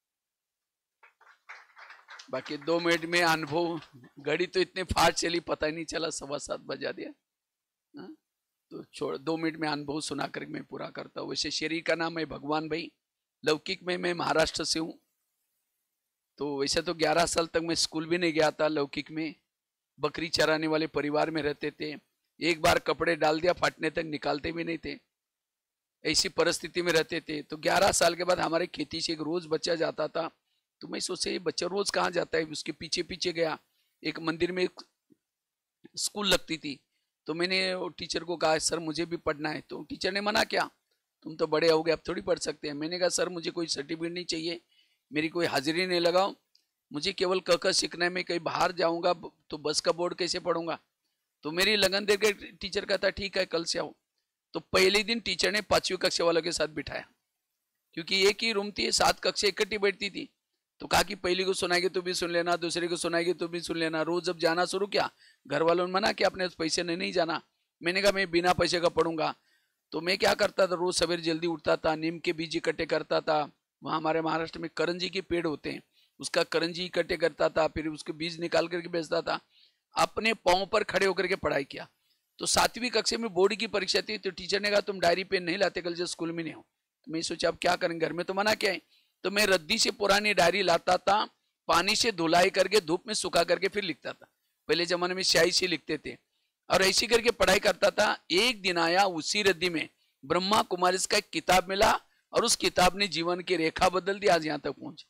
बाकी 2 मिनट में अनुभव, घड़ी तो इतने फास्ट चली पता ही नहीं चला, 7:15 बजा दिया। तो छोड़, 2 मिनट में अनुभव सुना कर मैं पूरा करता हूँ। वैसे शरीर का नाम है भगवान भाई, लौकिक में मैं महाराष्ट्र से हूँ। तो वैसे तो 11 साल तक मैं स्कूल भी नहीं गया था। लौकिक में बकरी चराने वाले परिवार में रहते थे, एक बार कपड़े डाल दिया फाटने तक निकालते भी नहीं थे, ऐसी परिस्थिति में रहते थे। तो 11 साल के बाद हमारे खेती से एक रोज बच्चा जाता था, तो मैं सोचे ये बच्चा रोज कहाँ जाता है, उसके पीछे पीछे गया। एक मंदिर में स्कूल लगती थी, तो मैंने टीचर को कहा सर मुझे भी पढ़ना है। तो टीचर ने मना किया, तुम तो बड़े हो गए अब थोड़ी पढ़ सकते हैं। मैंने कहा सर मुझे कोई सर्टिफिकेट नहीं चाहिए, मेरी कोई हाजिरी नहीं लगाओ, मुझे केवल क ख सीखना है। मैं कहीं बाहर जाऊंगा तो बस का बोर्ड कैसे पढ़ूंगा? तो मेरी लगन देख के टीचर कहता ठीक है कल से आओ। तो पहले दिन टीचर ने 5वीं कक्षा वालों के साथ बिठाया, क्योंकि एक ही रूम थी, 7 कक्षा इकट्ठी बैठती थी। तो कहा कि पहली को सुनाएगी तो भी सुन लेना, दूसरे को सुनाएगी तो भी सुन लेना। रोज जब जाना शुरू किया, घर वालों ने मना किया अपने पैसे ने नहीं जाना। मैंने कहा मैं बिना पैसे का पढ़ूंगा। तो मैं क्या करता था, रोज सवेरे जल्दी उठता था, नीम के बीज इकट्ठे करता था। वहाँ हमारे महाराष्ट्र में करंजी के पेड़ होते हैं, उसका करंजी इकट्ठे करता था, फिर उसके बीज निकाल करके बेचता था। अपने पाँव पर खड़े होकर के पढ़ाई किया। तो 7वीं कक्षा में बोर्ड की परीक्षा थी, तो टीचर ने कहा तुम डायरी पेन नहीं लाते, कल से स्कूल में नहीं हो। तो मैं सोचा अब क्या करेंगे, घर में तो मना किया है। तो मैं रद्दी से पुरानी डायरी लाता था, पानी से धुलाई करके धूप में सुखा करके फिर लिखता था। पहले जमाने में स्याही से लिखते थे, और ऐसी करके पढ़ाई करता था। एक दिन आया, उसी रद्दी में ब्रह्मा कुमारी का एक किताब मिला, और उस किताब ने जीवन की रेखा बदल दी, आज यहां तक पहुंचे।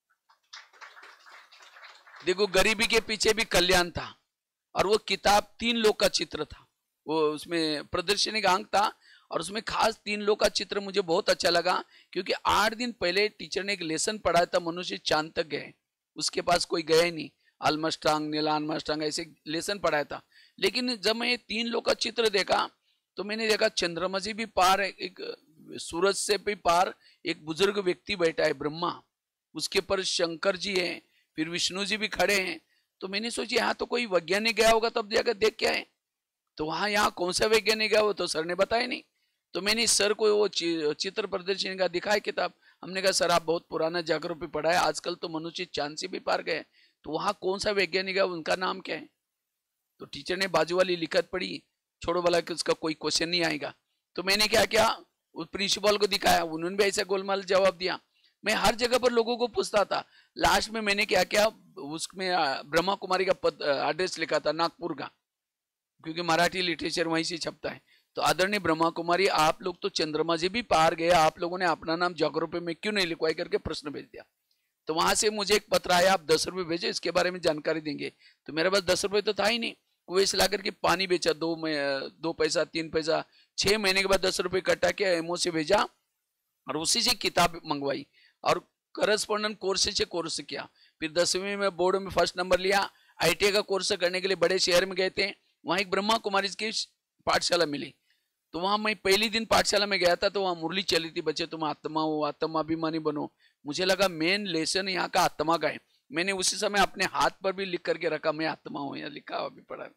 देखो, गरीबी के पीछे भी कल्याण था। और वो किताब 3 लोग का चित्र था, वो उसमें प्रदर्शनी का अंक था, और उसमें खास 3 लोग का चित्र मुझे बहुत अच्छा लगा, क्योंकि 8 दिन पहले टीचर ने एक लेसन पढ़ाया था, मनुष्य चांद तक गए, उसके पास कोई गया ही नहीं। आर्मस्ट्रांग, नील आर्मस्ट्रांग ऐसे लेसन पढ़ाया था। लेकिन जब मैं 3 लोग का चित्र देखा, तो मैंने देखा चंद्रमा से भी पार, एक सूरज से भी पार एक बुजुर्ग व्यक्ति बैठा है, ब्रह्मा, उसके पर शंकर जी हैं, फिर विष्णु जी भी खड़े हैं। तो मैंने सोची यहाँ तो कोई वैज्ञानिक गया होगा, तब जाकर देख के आए। तो वहां यहाँ कौन सा वैज्ञानिक गया, वो तो सर ने बताया नहीं। तो मैंने सर को वो चित्र प्रदर्शनी का दिखाया किताब। हमने कहा सर आप बहुत पुराना जागरूक पे पढ़ा है, आजकल तो मनुष्य चांद से भी पार गए, तो वहां कौन सा वैज्ञानिक है, उनका नाम क्या है। तो टीचर ने बाजू वाली लिखत पढ़ी, छोड़ो वाला कि उसका कोई क्वेश्चन नहीं आएगा। तो मैंने क्या किया, उस प्रिंसिपल को दिखाया, उन्होंने भी ऐसा गोलमाल जवाब दिया। मैं हर जगह पर लोगों को पूछता था। लास्ट में मैंने क्या किया, उसमें ब्रह्मा कुमारी का एड्रेस लिखा था, नागपुर का, क्योंकि मराठी लिटरेचर वहीं से छपता है। तो आदरणीय ब्रह्मा कुमारी, आप लोग तो चंद्रमा से भी पार गए, आप लोगों ने अपना नाम जागरूक में क्यों नहीं लिखवाई करके प्रश्न भेज दिया। तो वहां से मुझे एक पत्र आया, आप 10 रुपये भेजो, इसके बारे में जानकारी देंगे। तो मेरे पास 10 रुपये तो था ही नहीं, कुएं से ला करके पानी बेचा, 2 पैसा 3 पैसा। 6 महीने के बाद 10 रुपये इकट्ठा किया, एमओ से भेजा, और उसी से किताब मंगवाई, और करस्पॉन्डेंट कोर्स से कोर्स किया। फिर 10वीं में बोर्ड में फर्स्ट नंबर लिया। ITI का कोर्स करने के लिए बड़े शहर में गए थे, वहां एक ब्रह्मा कुमारी की पाठशाला मिली। तो वहां मैं पहली दिन पाठशाला में गया था, तो वहां मुरली चली थी, बच्चे तुम आत्मा हो, आत्माभिमानी बनो। मुझे लगा मेन लेसन यहाँ का आत्मा का है। मैंने उसी समय अपने हाथ पर भी लिख करके रखा, मैं आत्मा हूं, या लिखा अभी पढ़ा,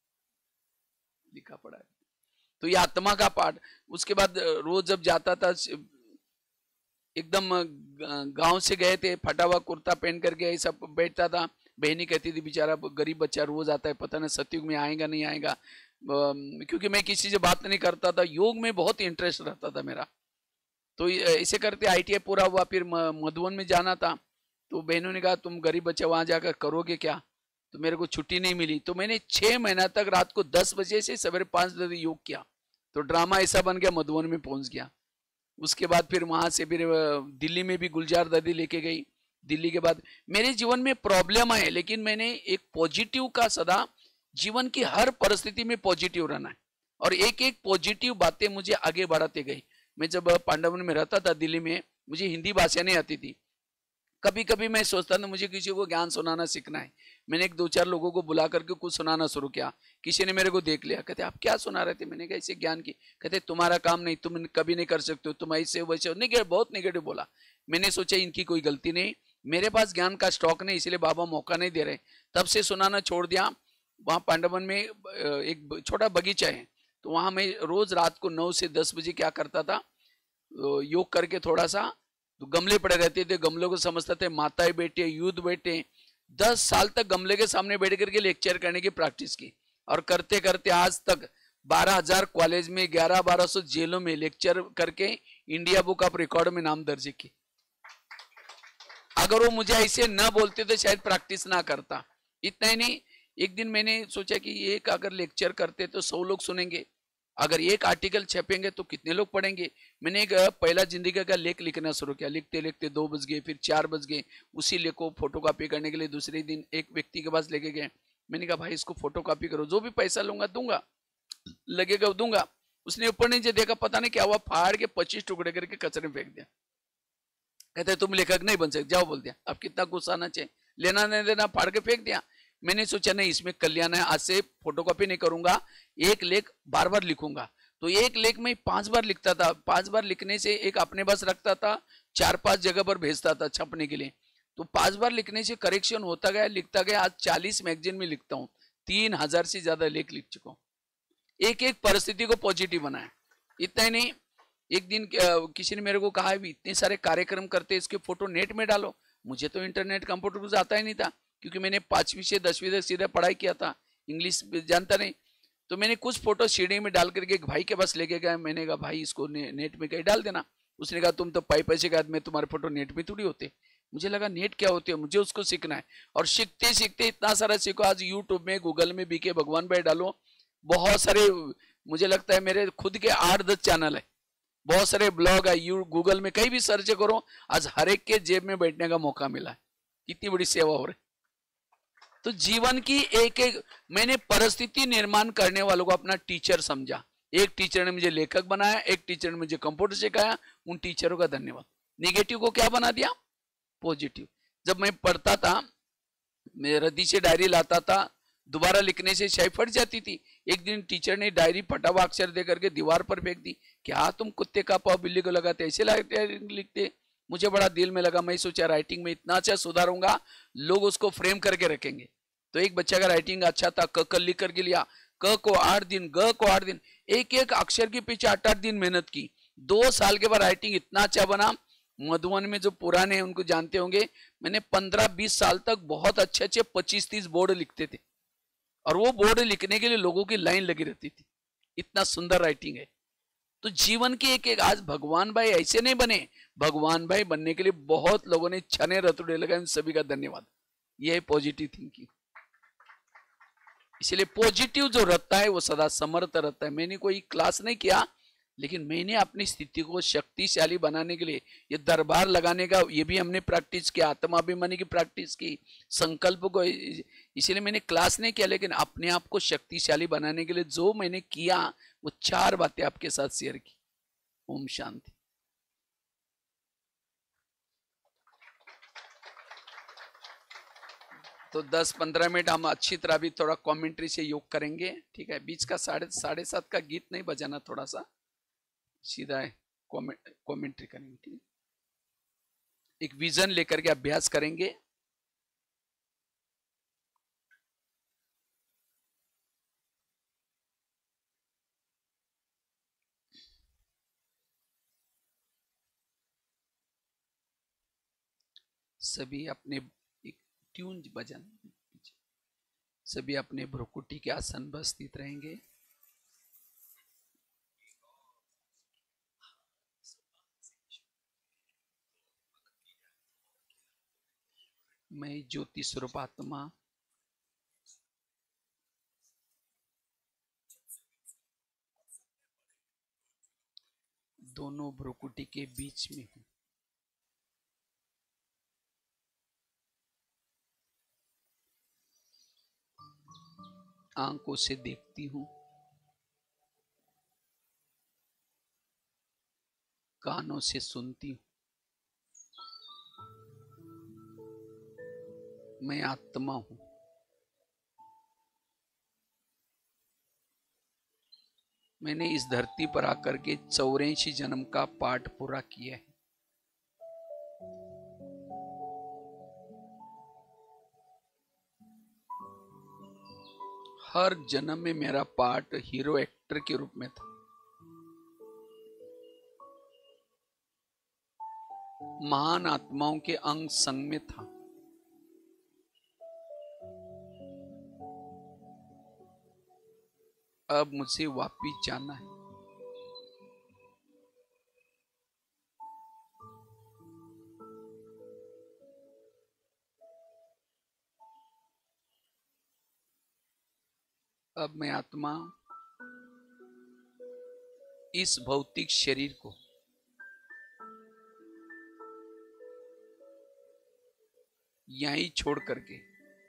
लिखा पढ़ा। तो ये आत्मा का पाठ। उसके बाद रोज जब जाता था, एकदम गांव से गए थे, फटा हुआ कुर्ता पहन करके ऐसा बैठता था। बहनी कहती थी बेचारा गरीब बच्चा रोज आता है, पता नहीं सतयुग में आएगा नहीं आएगा, क्योंकि मैं किसी से बात नहीं करता था, योग में बहुत इंटरेस्ट रहता था मेरा। तो ऐसे करते ITI पूरा हुआ, फिर मधुबन में जाना था। तो बहनों ने कहा तुम गरीब बच्चा वहां जाकर करोगे क्या, तो मेरे को छुट्टी नहीं मिली। तो मैंने 6 महीना तक रात को 10 बजे से सवेरे 5 बजे योग किया। तो ड्रामा ऐसा बन गया, मधुबन में पहुंच गया। उसके बाद फिर वहां से फिर दिल्ली में भी गुलजार दादी लेके गई। दिल्ली के बाद मेरे जीवन में प्रॉब्लम है, लेकिन मैंने एक पॉजिटिव का सदा, जीवन की हर परिस्थिति में पॉजिटिव रहना है, और एक एक पॉजिटिव बातें मुझे आगे बढ़ाते गई। मैं जब पांडवन में रहता था दिल्ली में, मुझे हिंदी भाषा नहीं आती थी। कभी कभी मैं सोचता था मुझे किसी को ज्ञान सुनाना सीखना है। मैंने एक 2-4 लोगों को बुला करके कुछ सुनाना शुरू किया। किसी ने मेरे को देख लिया, कहते आप क्या सुना रहे थे। मैंने कहा ऐसे ज्ञान की। कहते तुम्हारा काम नहीं, तुम कभी नहीं कर सकते हो, तुम ऐसे वैसे। बहुत निगेटिव बोला। मैंने सोचा इनकी कोई गलती नहीं, मेरे पास ज्ञान का स्टॉक नहीं, इसलिए बाबा मौका नहीं दे रहे। तब से सुनाना छोड़ दिया। वहाँ पांडवन में एक छोटा बगीचा है, तो वहाँ मैं रोज रात को 9 से 10 बजे क्या करता था, योग करके थोड़ा सा, तो गमले पड़े रहते थे, गमलों को समझते थे, माताएं बैठे, यूथ बैठे। 10 साल तक गमले के सामने बैठ करके लेक्चर करने की प्रैक्टिस की, और करते करते आज तक 12,000 कॉलेज में, 1100-1200 जेलों में लेक्चर करके इंडिया बुक ऑफ रिकॉर्ड में नाम दर्ज की। अगर वो मुझे ऐसे न बोलते तो शायद प्रैक्टिस ना करता। इतना ही नहीं, एक दिन मैंने सोचा कि एक अगर लेक्चर करते तो 100 लोग सुनेंगे, अगर एक आर्टिकल छपेंगे तो कितने लोग पढ़ेंगे। मैंने एक पहला जिंदगी का लेख लिखना शुरू किया। लिखते लिखते 2 बज गए, फिर 4 बज गए। उसी लेख को फोटोकॉपी करने के लिए दूसरे दिन एक व्यक्ति के पास लेके गए। मैंने कहा भाई इसको फोटोकॉपी करो, जो भी पैसा लूंगा दूंगा, लगेगा दूंगा। उसने ऊपर नीचे देखा, पता नहीं क्या हुआ, फाड़ के 25 टुकड़े करके कचरे में फेंक दिया। कहते तुम लेखक नहीं बन सकते, जाओ, बोल दिया। अब कितना गुस्सा आना चाहिए, लेना नहीं देना, फाड़ के फेंक दिया। मैंने सोचा नहीं, इसमें कल्याण है, आज से फोटोकॉपी नहीं करूंगा, एक लेख बार बार लिखूंगा। तो एक लेख में 5 बार लिखता था। 5 बार लिखने से एक अपने पास रखता था, 4-5 जगह पर भेजता था छपने के लिए। तो 5 बार लिखने से करेक्शन होता गया, लिखता गया। आज 40 मैगजीन में लिखता हूँ, 3000 से ज्यादा लेख लिख चुका हूँ। एक एक परिस्थिति को पॉजिटिव बनाया। इतना ही नहीं, एक दिन किसी ने मेरे को कहा है इतने सारे कार्यक्रम करते, इसके फोटो नेट में डालो। मुझे तो इंटरनेट कंप्यूटर आता ही नहीं था, क्योंकि मैंने 5वीं से 10वीं तक सीधा पढ़ाई किया था, इंग्लिश जानता नहीं। तो मैंने कुछ फोटो सीडी में डाल करके एक भाई के पास लेके गया। मैंने कहा भाई इसको नेट में कहीं डाल देना। उसने कहा तुम तो पैसे के आदमी, तुम्हारे फोटो नेट में थोड़ी होते। मुझे लगा नेट क्या होती है, मुझे उसको सीखना है। और सीखते सीखते इतना सारा सीखो। आज यूट्यूब में, गूगल में बीके भगवान भाई डालो, बहुत सारे, मुझे लगता है मेरे खुद के 8-10 चैनल है, बहुत सारे ब्लॉग है, गूगल में कहीं भी सर्च करो। आज हर एक के जेब में बैठने का मौका मिला है। कितनी बड़ी सेवा हो रही। तो जीवन की एक एक, मैंने परिस्थिति निर्माण करने वालों को अपना टीचर समझा। एक टीचर ने मुझे लेखक बनाया, एक टीचर ने मुझे कंप्यूटर सिखाया, उन टीचरों का धन्यवाद। नेगेटिव को क्या बना दिया, पॉजिटिव। जब मैं पढ़ता था, मैं रद्दी से डायरी लाता था, दोबारा लिखने से शायद फट जाती थी। एक दिन टीचर ने डायरी फटा हुआ अक्षर दे करके दीवार पर फेंक दी। क्या तुम कुत्ते का पाव बिल्ली को लगाते ऐसे लिखते। मुझे बड़ा दिल में लगा। मैं सोचा राइटिंग में इतना अच्छा सुधारूंगा, लोग उसको फ्रेम करके रखेंगे। तो एक बच्चा का राइटिंग अच्छा था, क लिख करके लिया, क को 8 दिन, ग को 8 दिन, एक एक अक्षर के पीछे 8-8 दिन मेहनत की। 2 साल के बाद राइटिंग इतना अच्छा बना। मधुबन में जो पुराने उनको जानते होंगे, मैंने 15-20 साल तक बहुत अच्छे अच्छे 25-30 बोर्ड लिखते थे, और वो बोर्ड लिखने के लिए लोगों की लाइन लगी रहती थी। इतना सुंदर राइटिंग है। तो जीवन के एक एक, आज भगवान भाई ऐसे नहीं बने, भगवान भाई बनने के लिए बहुत लोगों ने छने रतुड़े लगाए। उन सभी का धन्यवाद। यह है पॉजिटिव थिंकिंग। इसलिए पॉजिटिव जो रहता है वो सदा समर्थ रहता है। मैंने कोई क्लास नहीं किया, लेकिन मैंने अपनी स्थिति को शक्तिशाली बनाने के लिए ये दरबार लगाने का, ये भी हमने प्रैक्टिस किया, आत्माभिमानी की प्रैक्टिस की, संकल्प को। इसलिए मैंने क्लास नहीं किया, लेकिन अपने आप को शक्तिशाली बनाने के लिए जो मैंने किया, वो 4 बातें आपके साथ शेयर की। ओम शांति। तो 10-15 मिनट हम अच्छी तरह भी थोड़ा कमेंट्री से योग करेंगे, ठीक है। बीच का 7:30 का गीत नहीं बजाना, थोड़ा सा सीधा कमेंट्री करेंगे, ठीक है। एक विजन लेकर के अभ्यास करेंगे। सभी अपने एक ट्यून भजन, सभी अपने भ्रुकुटी के आसन पर स्थित रहेंगे। मैं ज्योति स्वरूप आत्मा दोनों भ्रुकुटी के बीच में हूं। आंखों से देखती हूं, कानों से सुनती हूं। मैं आत्मा हूं। मैंने इस धरती पर आकर के 84 जन्म का पाठ पूरा किया है। हर जन्म में मेरा पार्ट हीरो एक्टर के रूप में था। महान आत्माओं के अंग संग में था। अब मुझे वापिस जाना है। अब मैं आत्मा इस भौतिक शरीर को यहीं छोड़ करके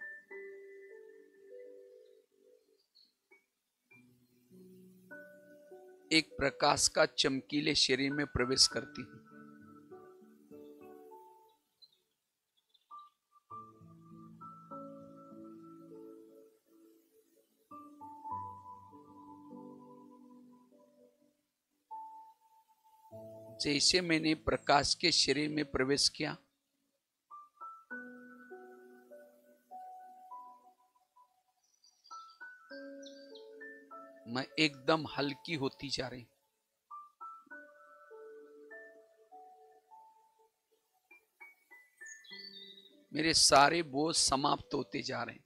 एक प्रकाश का चमकीले शरीर में प्रवेश करती हूं। जैसे मैंने प्रकाश के शरीर में प्रवेश किया, एकदम हल्की होती जा रही। मेरे सारे बोझ समाप्त होते जा रहे हैं।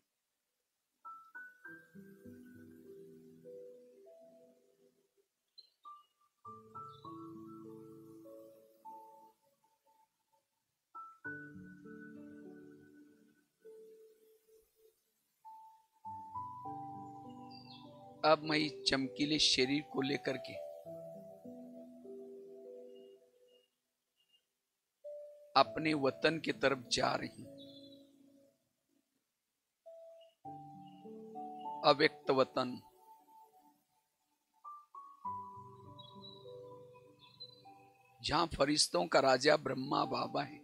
अब मैं इस चमकीले शरीर को लेकर के अपने वतन की तरफ जा रही हूं। अव्यक्त वतन, जहां फरिश्तों का राजा ब्रह्मा बाबा है।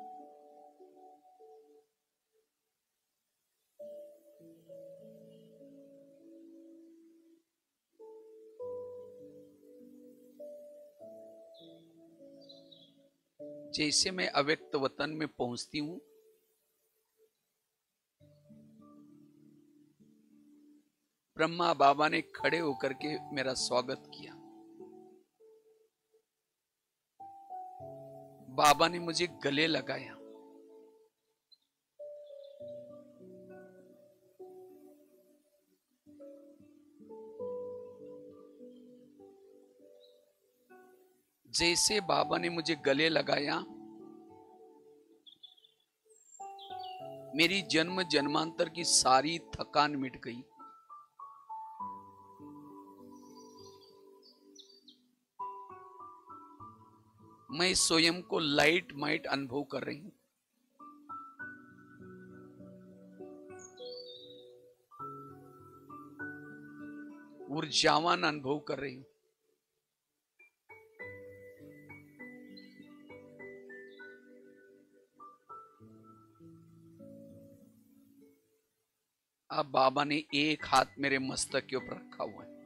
जैसे मैं अव्यक्त वतन में पहुंचती हूं, ब्रह्मा बाबा ने खड़े होकर के मेरा स्वागत किया। बाबा ने मुझे गले लगाया। जैसे बाबा ने मुझे गले लगाया, मेरी जन्म जन्मांतर की सारी थकान मिट गई। मैं स्वयं को लाइट माइट अनुभव कर रही हूं। ऊर्जावान अनुभव कर रही हूं। अब बाबा ने एक हाथ मेरे मस्तक के ऊपर रखा हुआ है।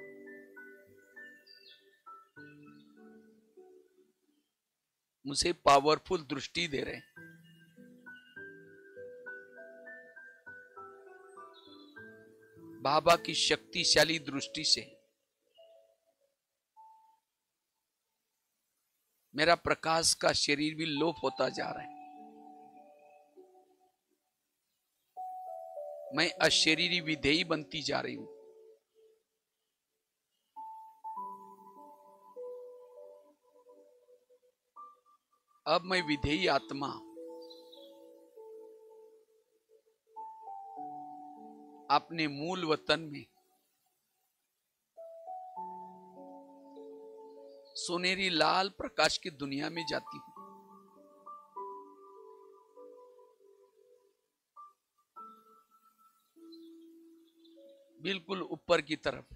मुझे पावरफुल दृष्टि दे रहे हैं। बाबा की शक्तिशाली दृष्टि से मेरा प्रकाश का शरीर भी लोप होता जा रहा है। मैं अशरीरी विधेयी बनती जा रही हूं। अब मैं विधेयी आत्मा अपने मूल वतन में सुनहरी लाल प्रकाश की दुनिया में जाती हूं। बिल्कुल ऊपर की तरफ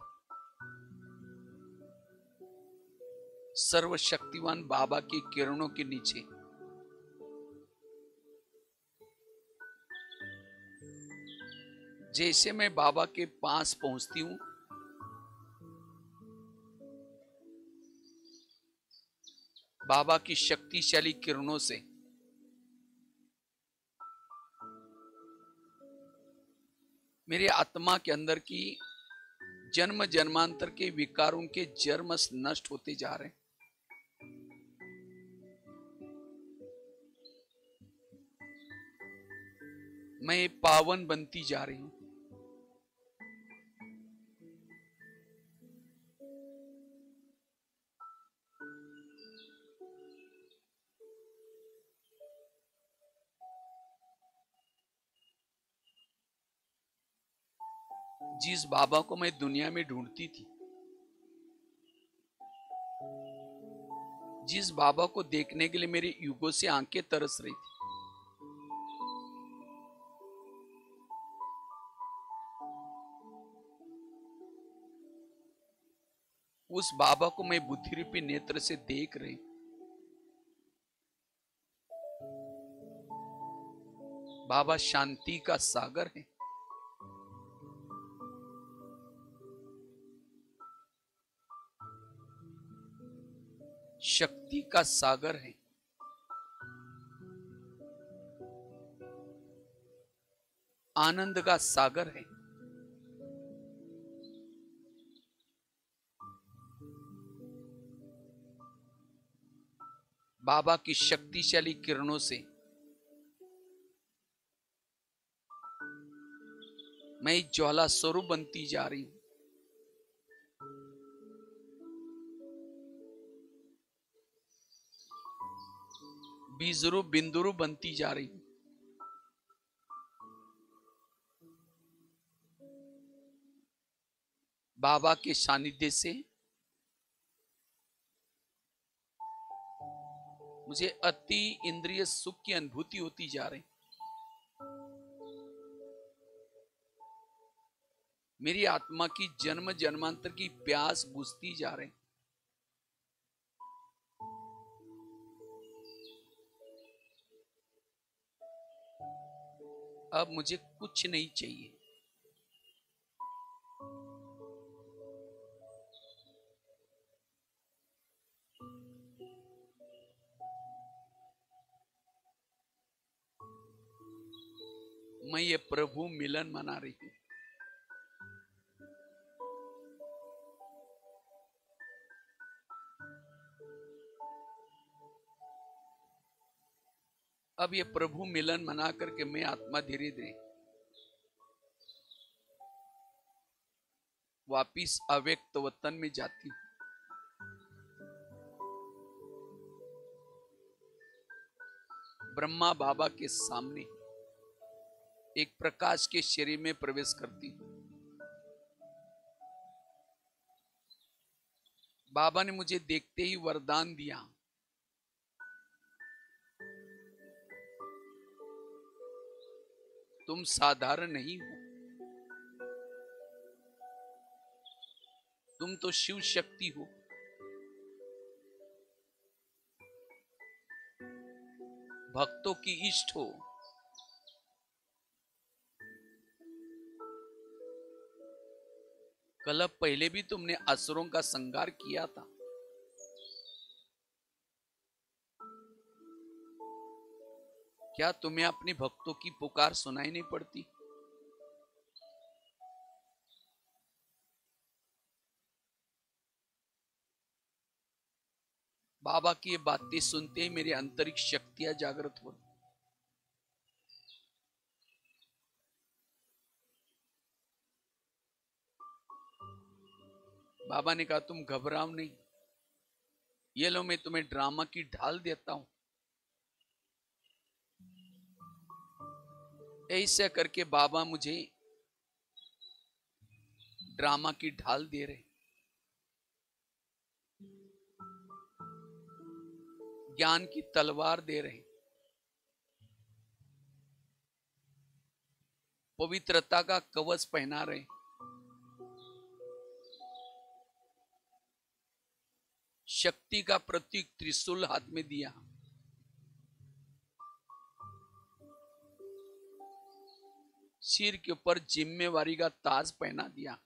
सर्वशक्तिवान बाबा की किरणों के नीचे जैसे मैं बाबा के पास पहुंचती हूं, बाबा की शक्तिशाली किरणों से मेरे आत्मा के अंदर की जन्म जन्मांतर के विकारों के जर्मस नष्ट होते जा रहे हैं। मैं पावन बनती जा रही हूं। जिस बाबा को मैं दुनिया में ढूंढती थी, जिस बाबा को देखने के लिए मेरी युगों से आंखें तरस रही थी, उस बाबा को मैं बुद्धि रूपी नेत्र से देख रही हूं। बाबा शांति का सागर है। शक्ति का सागर है। आनंद का सागर है। बाबा की शक्तिशाली किरणों से मैं ज्वाला स्वरूप बनती जा रही हूं। बीजरूप बिंदुरूप बनती जा रही हूं। बाबा के सानिध्य से मुझे अति इंद्रिय सुख की अनुभूति होती जा रही। मेरी आत्मा की जन्म जन्मांतर की प्यास बुझती जा रही। अब मुझे कुछ नहीं चाहिए। मैं ये प्रभु मिलन मना रही हूं। अब ये प्रभु मिलन मना करके मैं आत्मा धीरे धीरे वापिस अव्यक्त वतन में जाती हूं। ब्रह्मा बाबा के सामने एक प्रकाश के शरीर में प्रवेश करती हूं। बाबा ने मुझे देखते ही वरदान दिया, तुम साधारण नहीं हो, तुम तो शिव शक्ति हो। भक्तों की इष्ट हो। कल पहले भी तुमने असुरों का संहार किया था। क्या तुम्हें अपने भक्तों की पुकार सुनाई नहीं पड़ती? बाबा की ये बातें सुनते ही मेरी आंतरिक शक्तियां जागृत हो। बाबा ने कहा, तुम घबराओ नहीं, ये लो मैं तुम्हें ड्रामा की ढाल देता हूं। ऐसे करके बाबा मुझे ड्रामा की ढाल दे रहे, ज्ञान की तलवार दे रहे, पवित्रता का कवच पहना रहे, शक्ति का प्रतीक त्रिशूल हाथ में दिया, सिर के ऊपर जिम्मेवारी का ताज पहना दिया।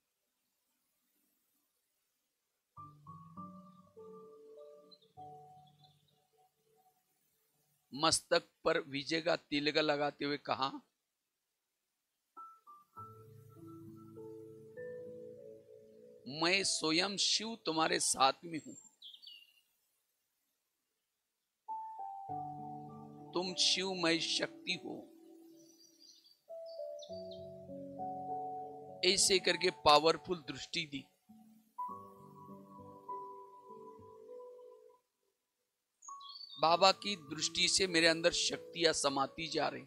मस्तक पर विजय का तिलक लगाते हुए कहा, मैं स्वयं शिव तुम्हारे साथ में हूं। तुम शिवमय शक्ति हो। ऐसे करके पावरफुल दृष्टि दी। बाबा की दृष्टि से मेरे अंदर शक्तियां समाती जा रही।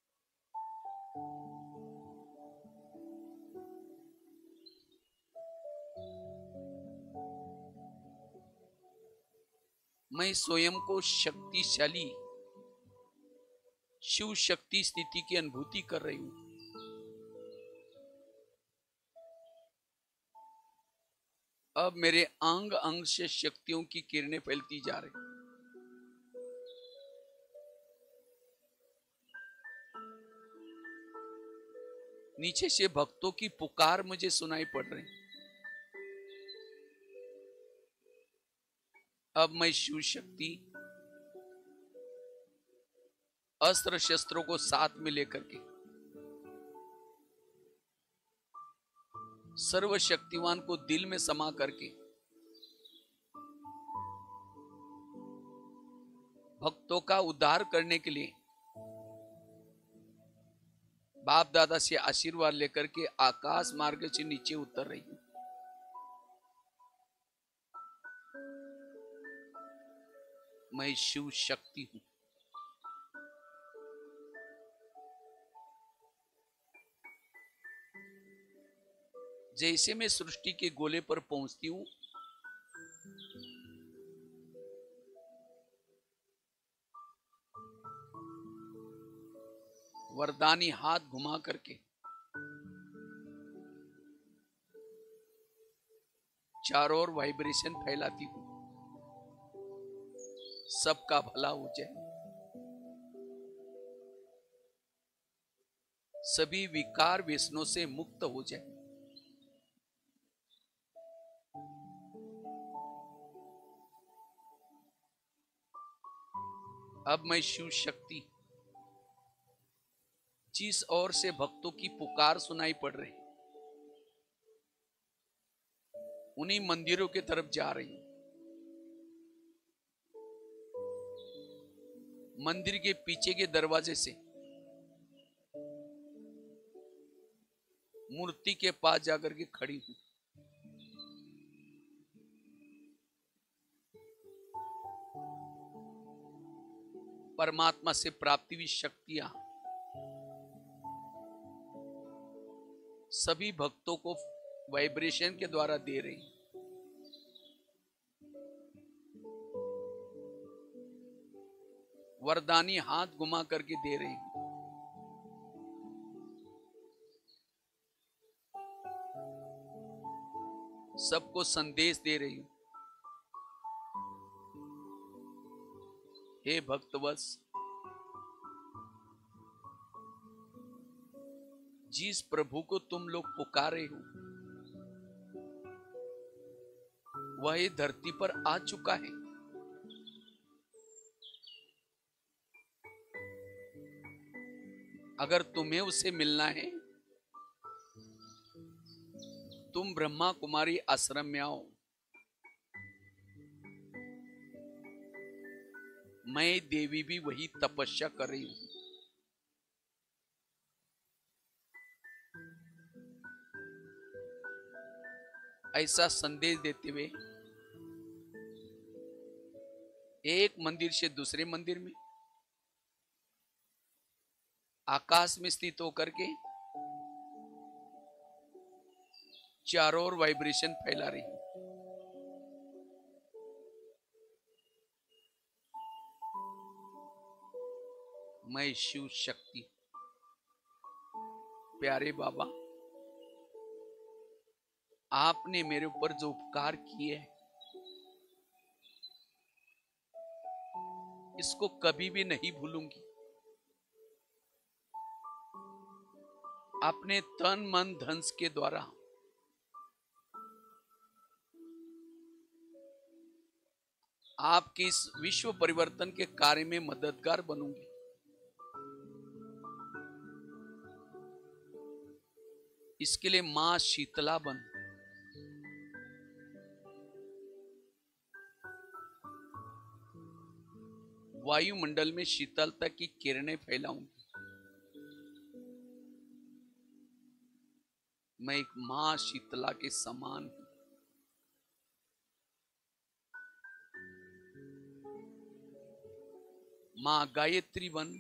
मैं स्वयं को शक्तिशाली शिव शक्ति स्थिति की अनुभूति कर रही हूं। अब मेरे अंग अंग से शक्तियों की किरणें फैलती जा रही। नीचे से भक्तों की पुकार मुझे सुनाई पड़ रही। अब मैं शिव शक्ति अस्त्र शस्त्रों को साथ में लेकर के सर्वशक्तिवान को दिल में समा करके भक्तों का उद्धार करने के लिए बाप दादा से आशीर्वाद लेकर के आकाश मार्ग से नीचे उतर रही हूं। मैं शिव शक्ति हूं। जैसे मैं सृष्टि के गोले पर पहुंचती हूं, वरदानी हाथ घुमा करके चारों ओर वाइब्रेशन फैलाती हूं, सबका भला हो जाए, सभी विकार व्यसनों से मुक्त हो जाए। अब मैं शिव शक्ति, जिस ओर से भक्तों की पुकार सुनाई पड़ रही, उन्हीं मंदिरों की तरफ जा रही हूं। मंदिर के पीछे के दरवाजे से मूर्ति के पास जाकर के खड़ी हूं। परमात्मा से प्राप्ति हुई शक्तियां सभी भक्तों को वाइब्रेशन के द्वारा दे रही। वरदानी हाथ घुमा करके दे रही हूं। सबको संदेश दे रही हूं। हे भक्तवत्स, जिस प्रभु को तुम लोग पुकारे हो वह धरती पर आ चुका है। अगर तुम्हें उसे मिलना है, तुम ब्रह्मा कुमारी आश्रम में आओ। मैं देवी भी वही तपस्या कर रही हूं। ऐसा संदेश देते हुए एक मंदिर से दूसरे मंदिर में, आकाश में स्थित होकर के चारों ओर वाइब्रेशन फैला रही हूं। मैं शिव शक्ति। प्यारे बाबा, आपने मेरे ऊपर जो उपकार किए हैं, इसको कभी भी नहीं भूलूंगी। अपने तन मन धन के द्वारा आपके इस विश्व परिवर्तन के कार्य में मददगार बनूंगी। इसके लिए मां शीतला बन, वायुमंडल में शीतलता की किरणें फैलाऊंगी। मैं एक मां शीतला के समान हूं। मां गायत्री बन,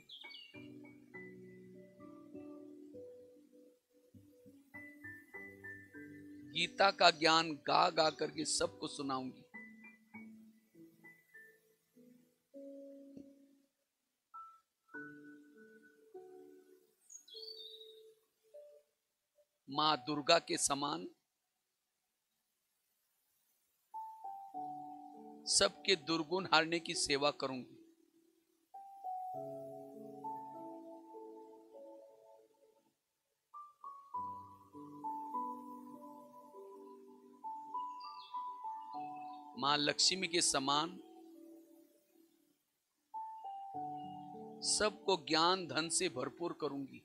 गीता का ज्ञान गा गा करके सबको सुनाऊंगी। मां दुर्गा के समान सबके दुर्गुण हारने की सेवा करूंगी। मां लक्ष्मी के समान सबको ज्ञान धन से भरपूर करूंगी।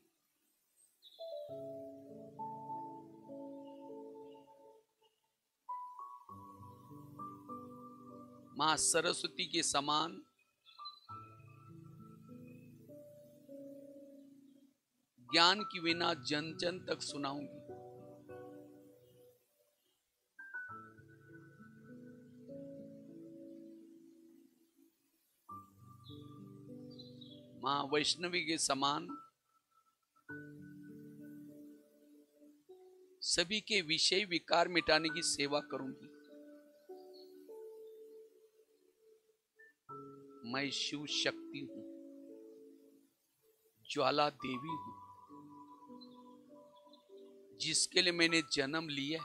मां सरस्वती के समान ज्ञान की वीणा जन जन तक सुनाऊंगी। मां वैष्णवी के समान सभी के विषय विकार मिटाने की सेवा करूंगी। मैं शिव शक्ति हूं, ज्वाला देवी हूं, जिसके लिए मैंने जन्म लिया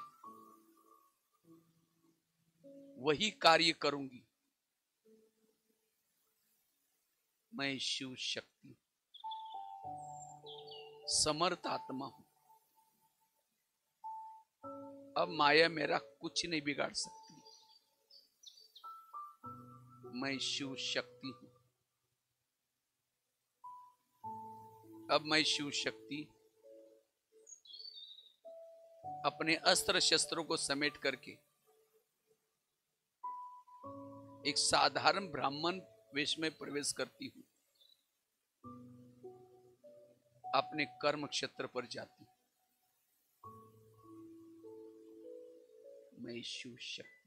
वही कार्य करूंगी। मैं शिव शक्ति समर्थ आत्मा हूं। अब माया मेरा कुछ नहीं बिगाड़ सकती। मैं शिव शक्ति हूं। अब मैं शिव शक्ति अपने अस्त्र शस्त्रों को समेट करके एक साधारण ब्राह्मण वेश में प्रवेश करती हूं, अपने कर्म क्षेत्र पर जाती हूं। मैं शिव शक्ति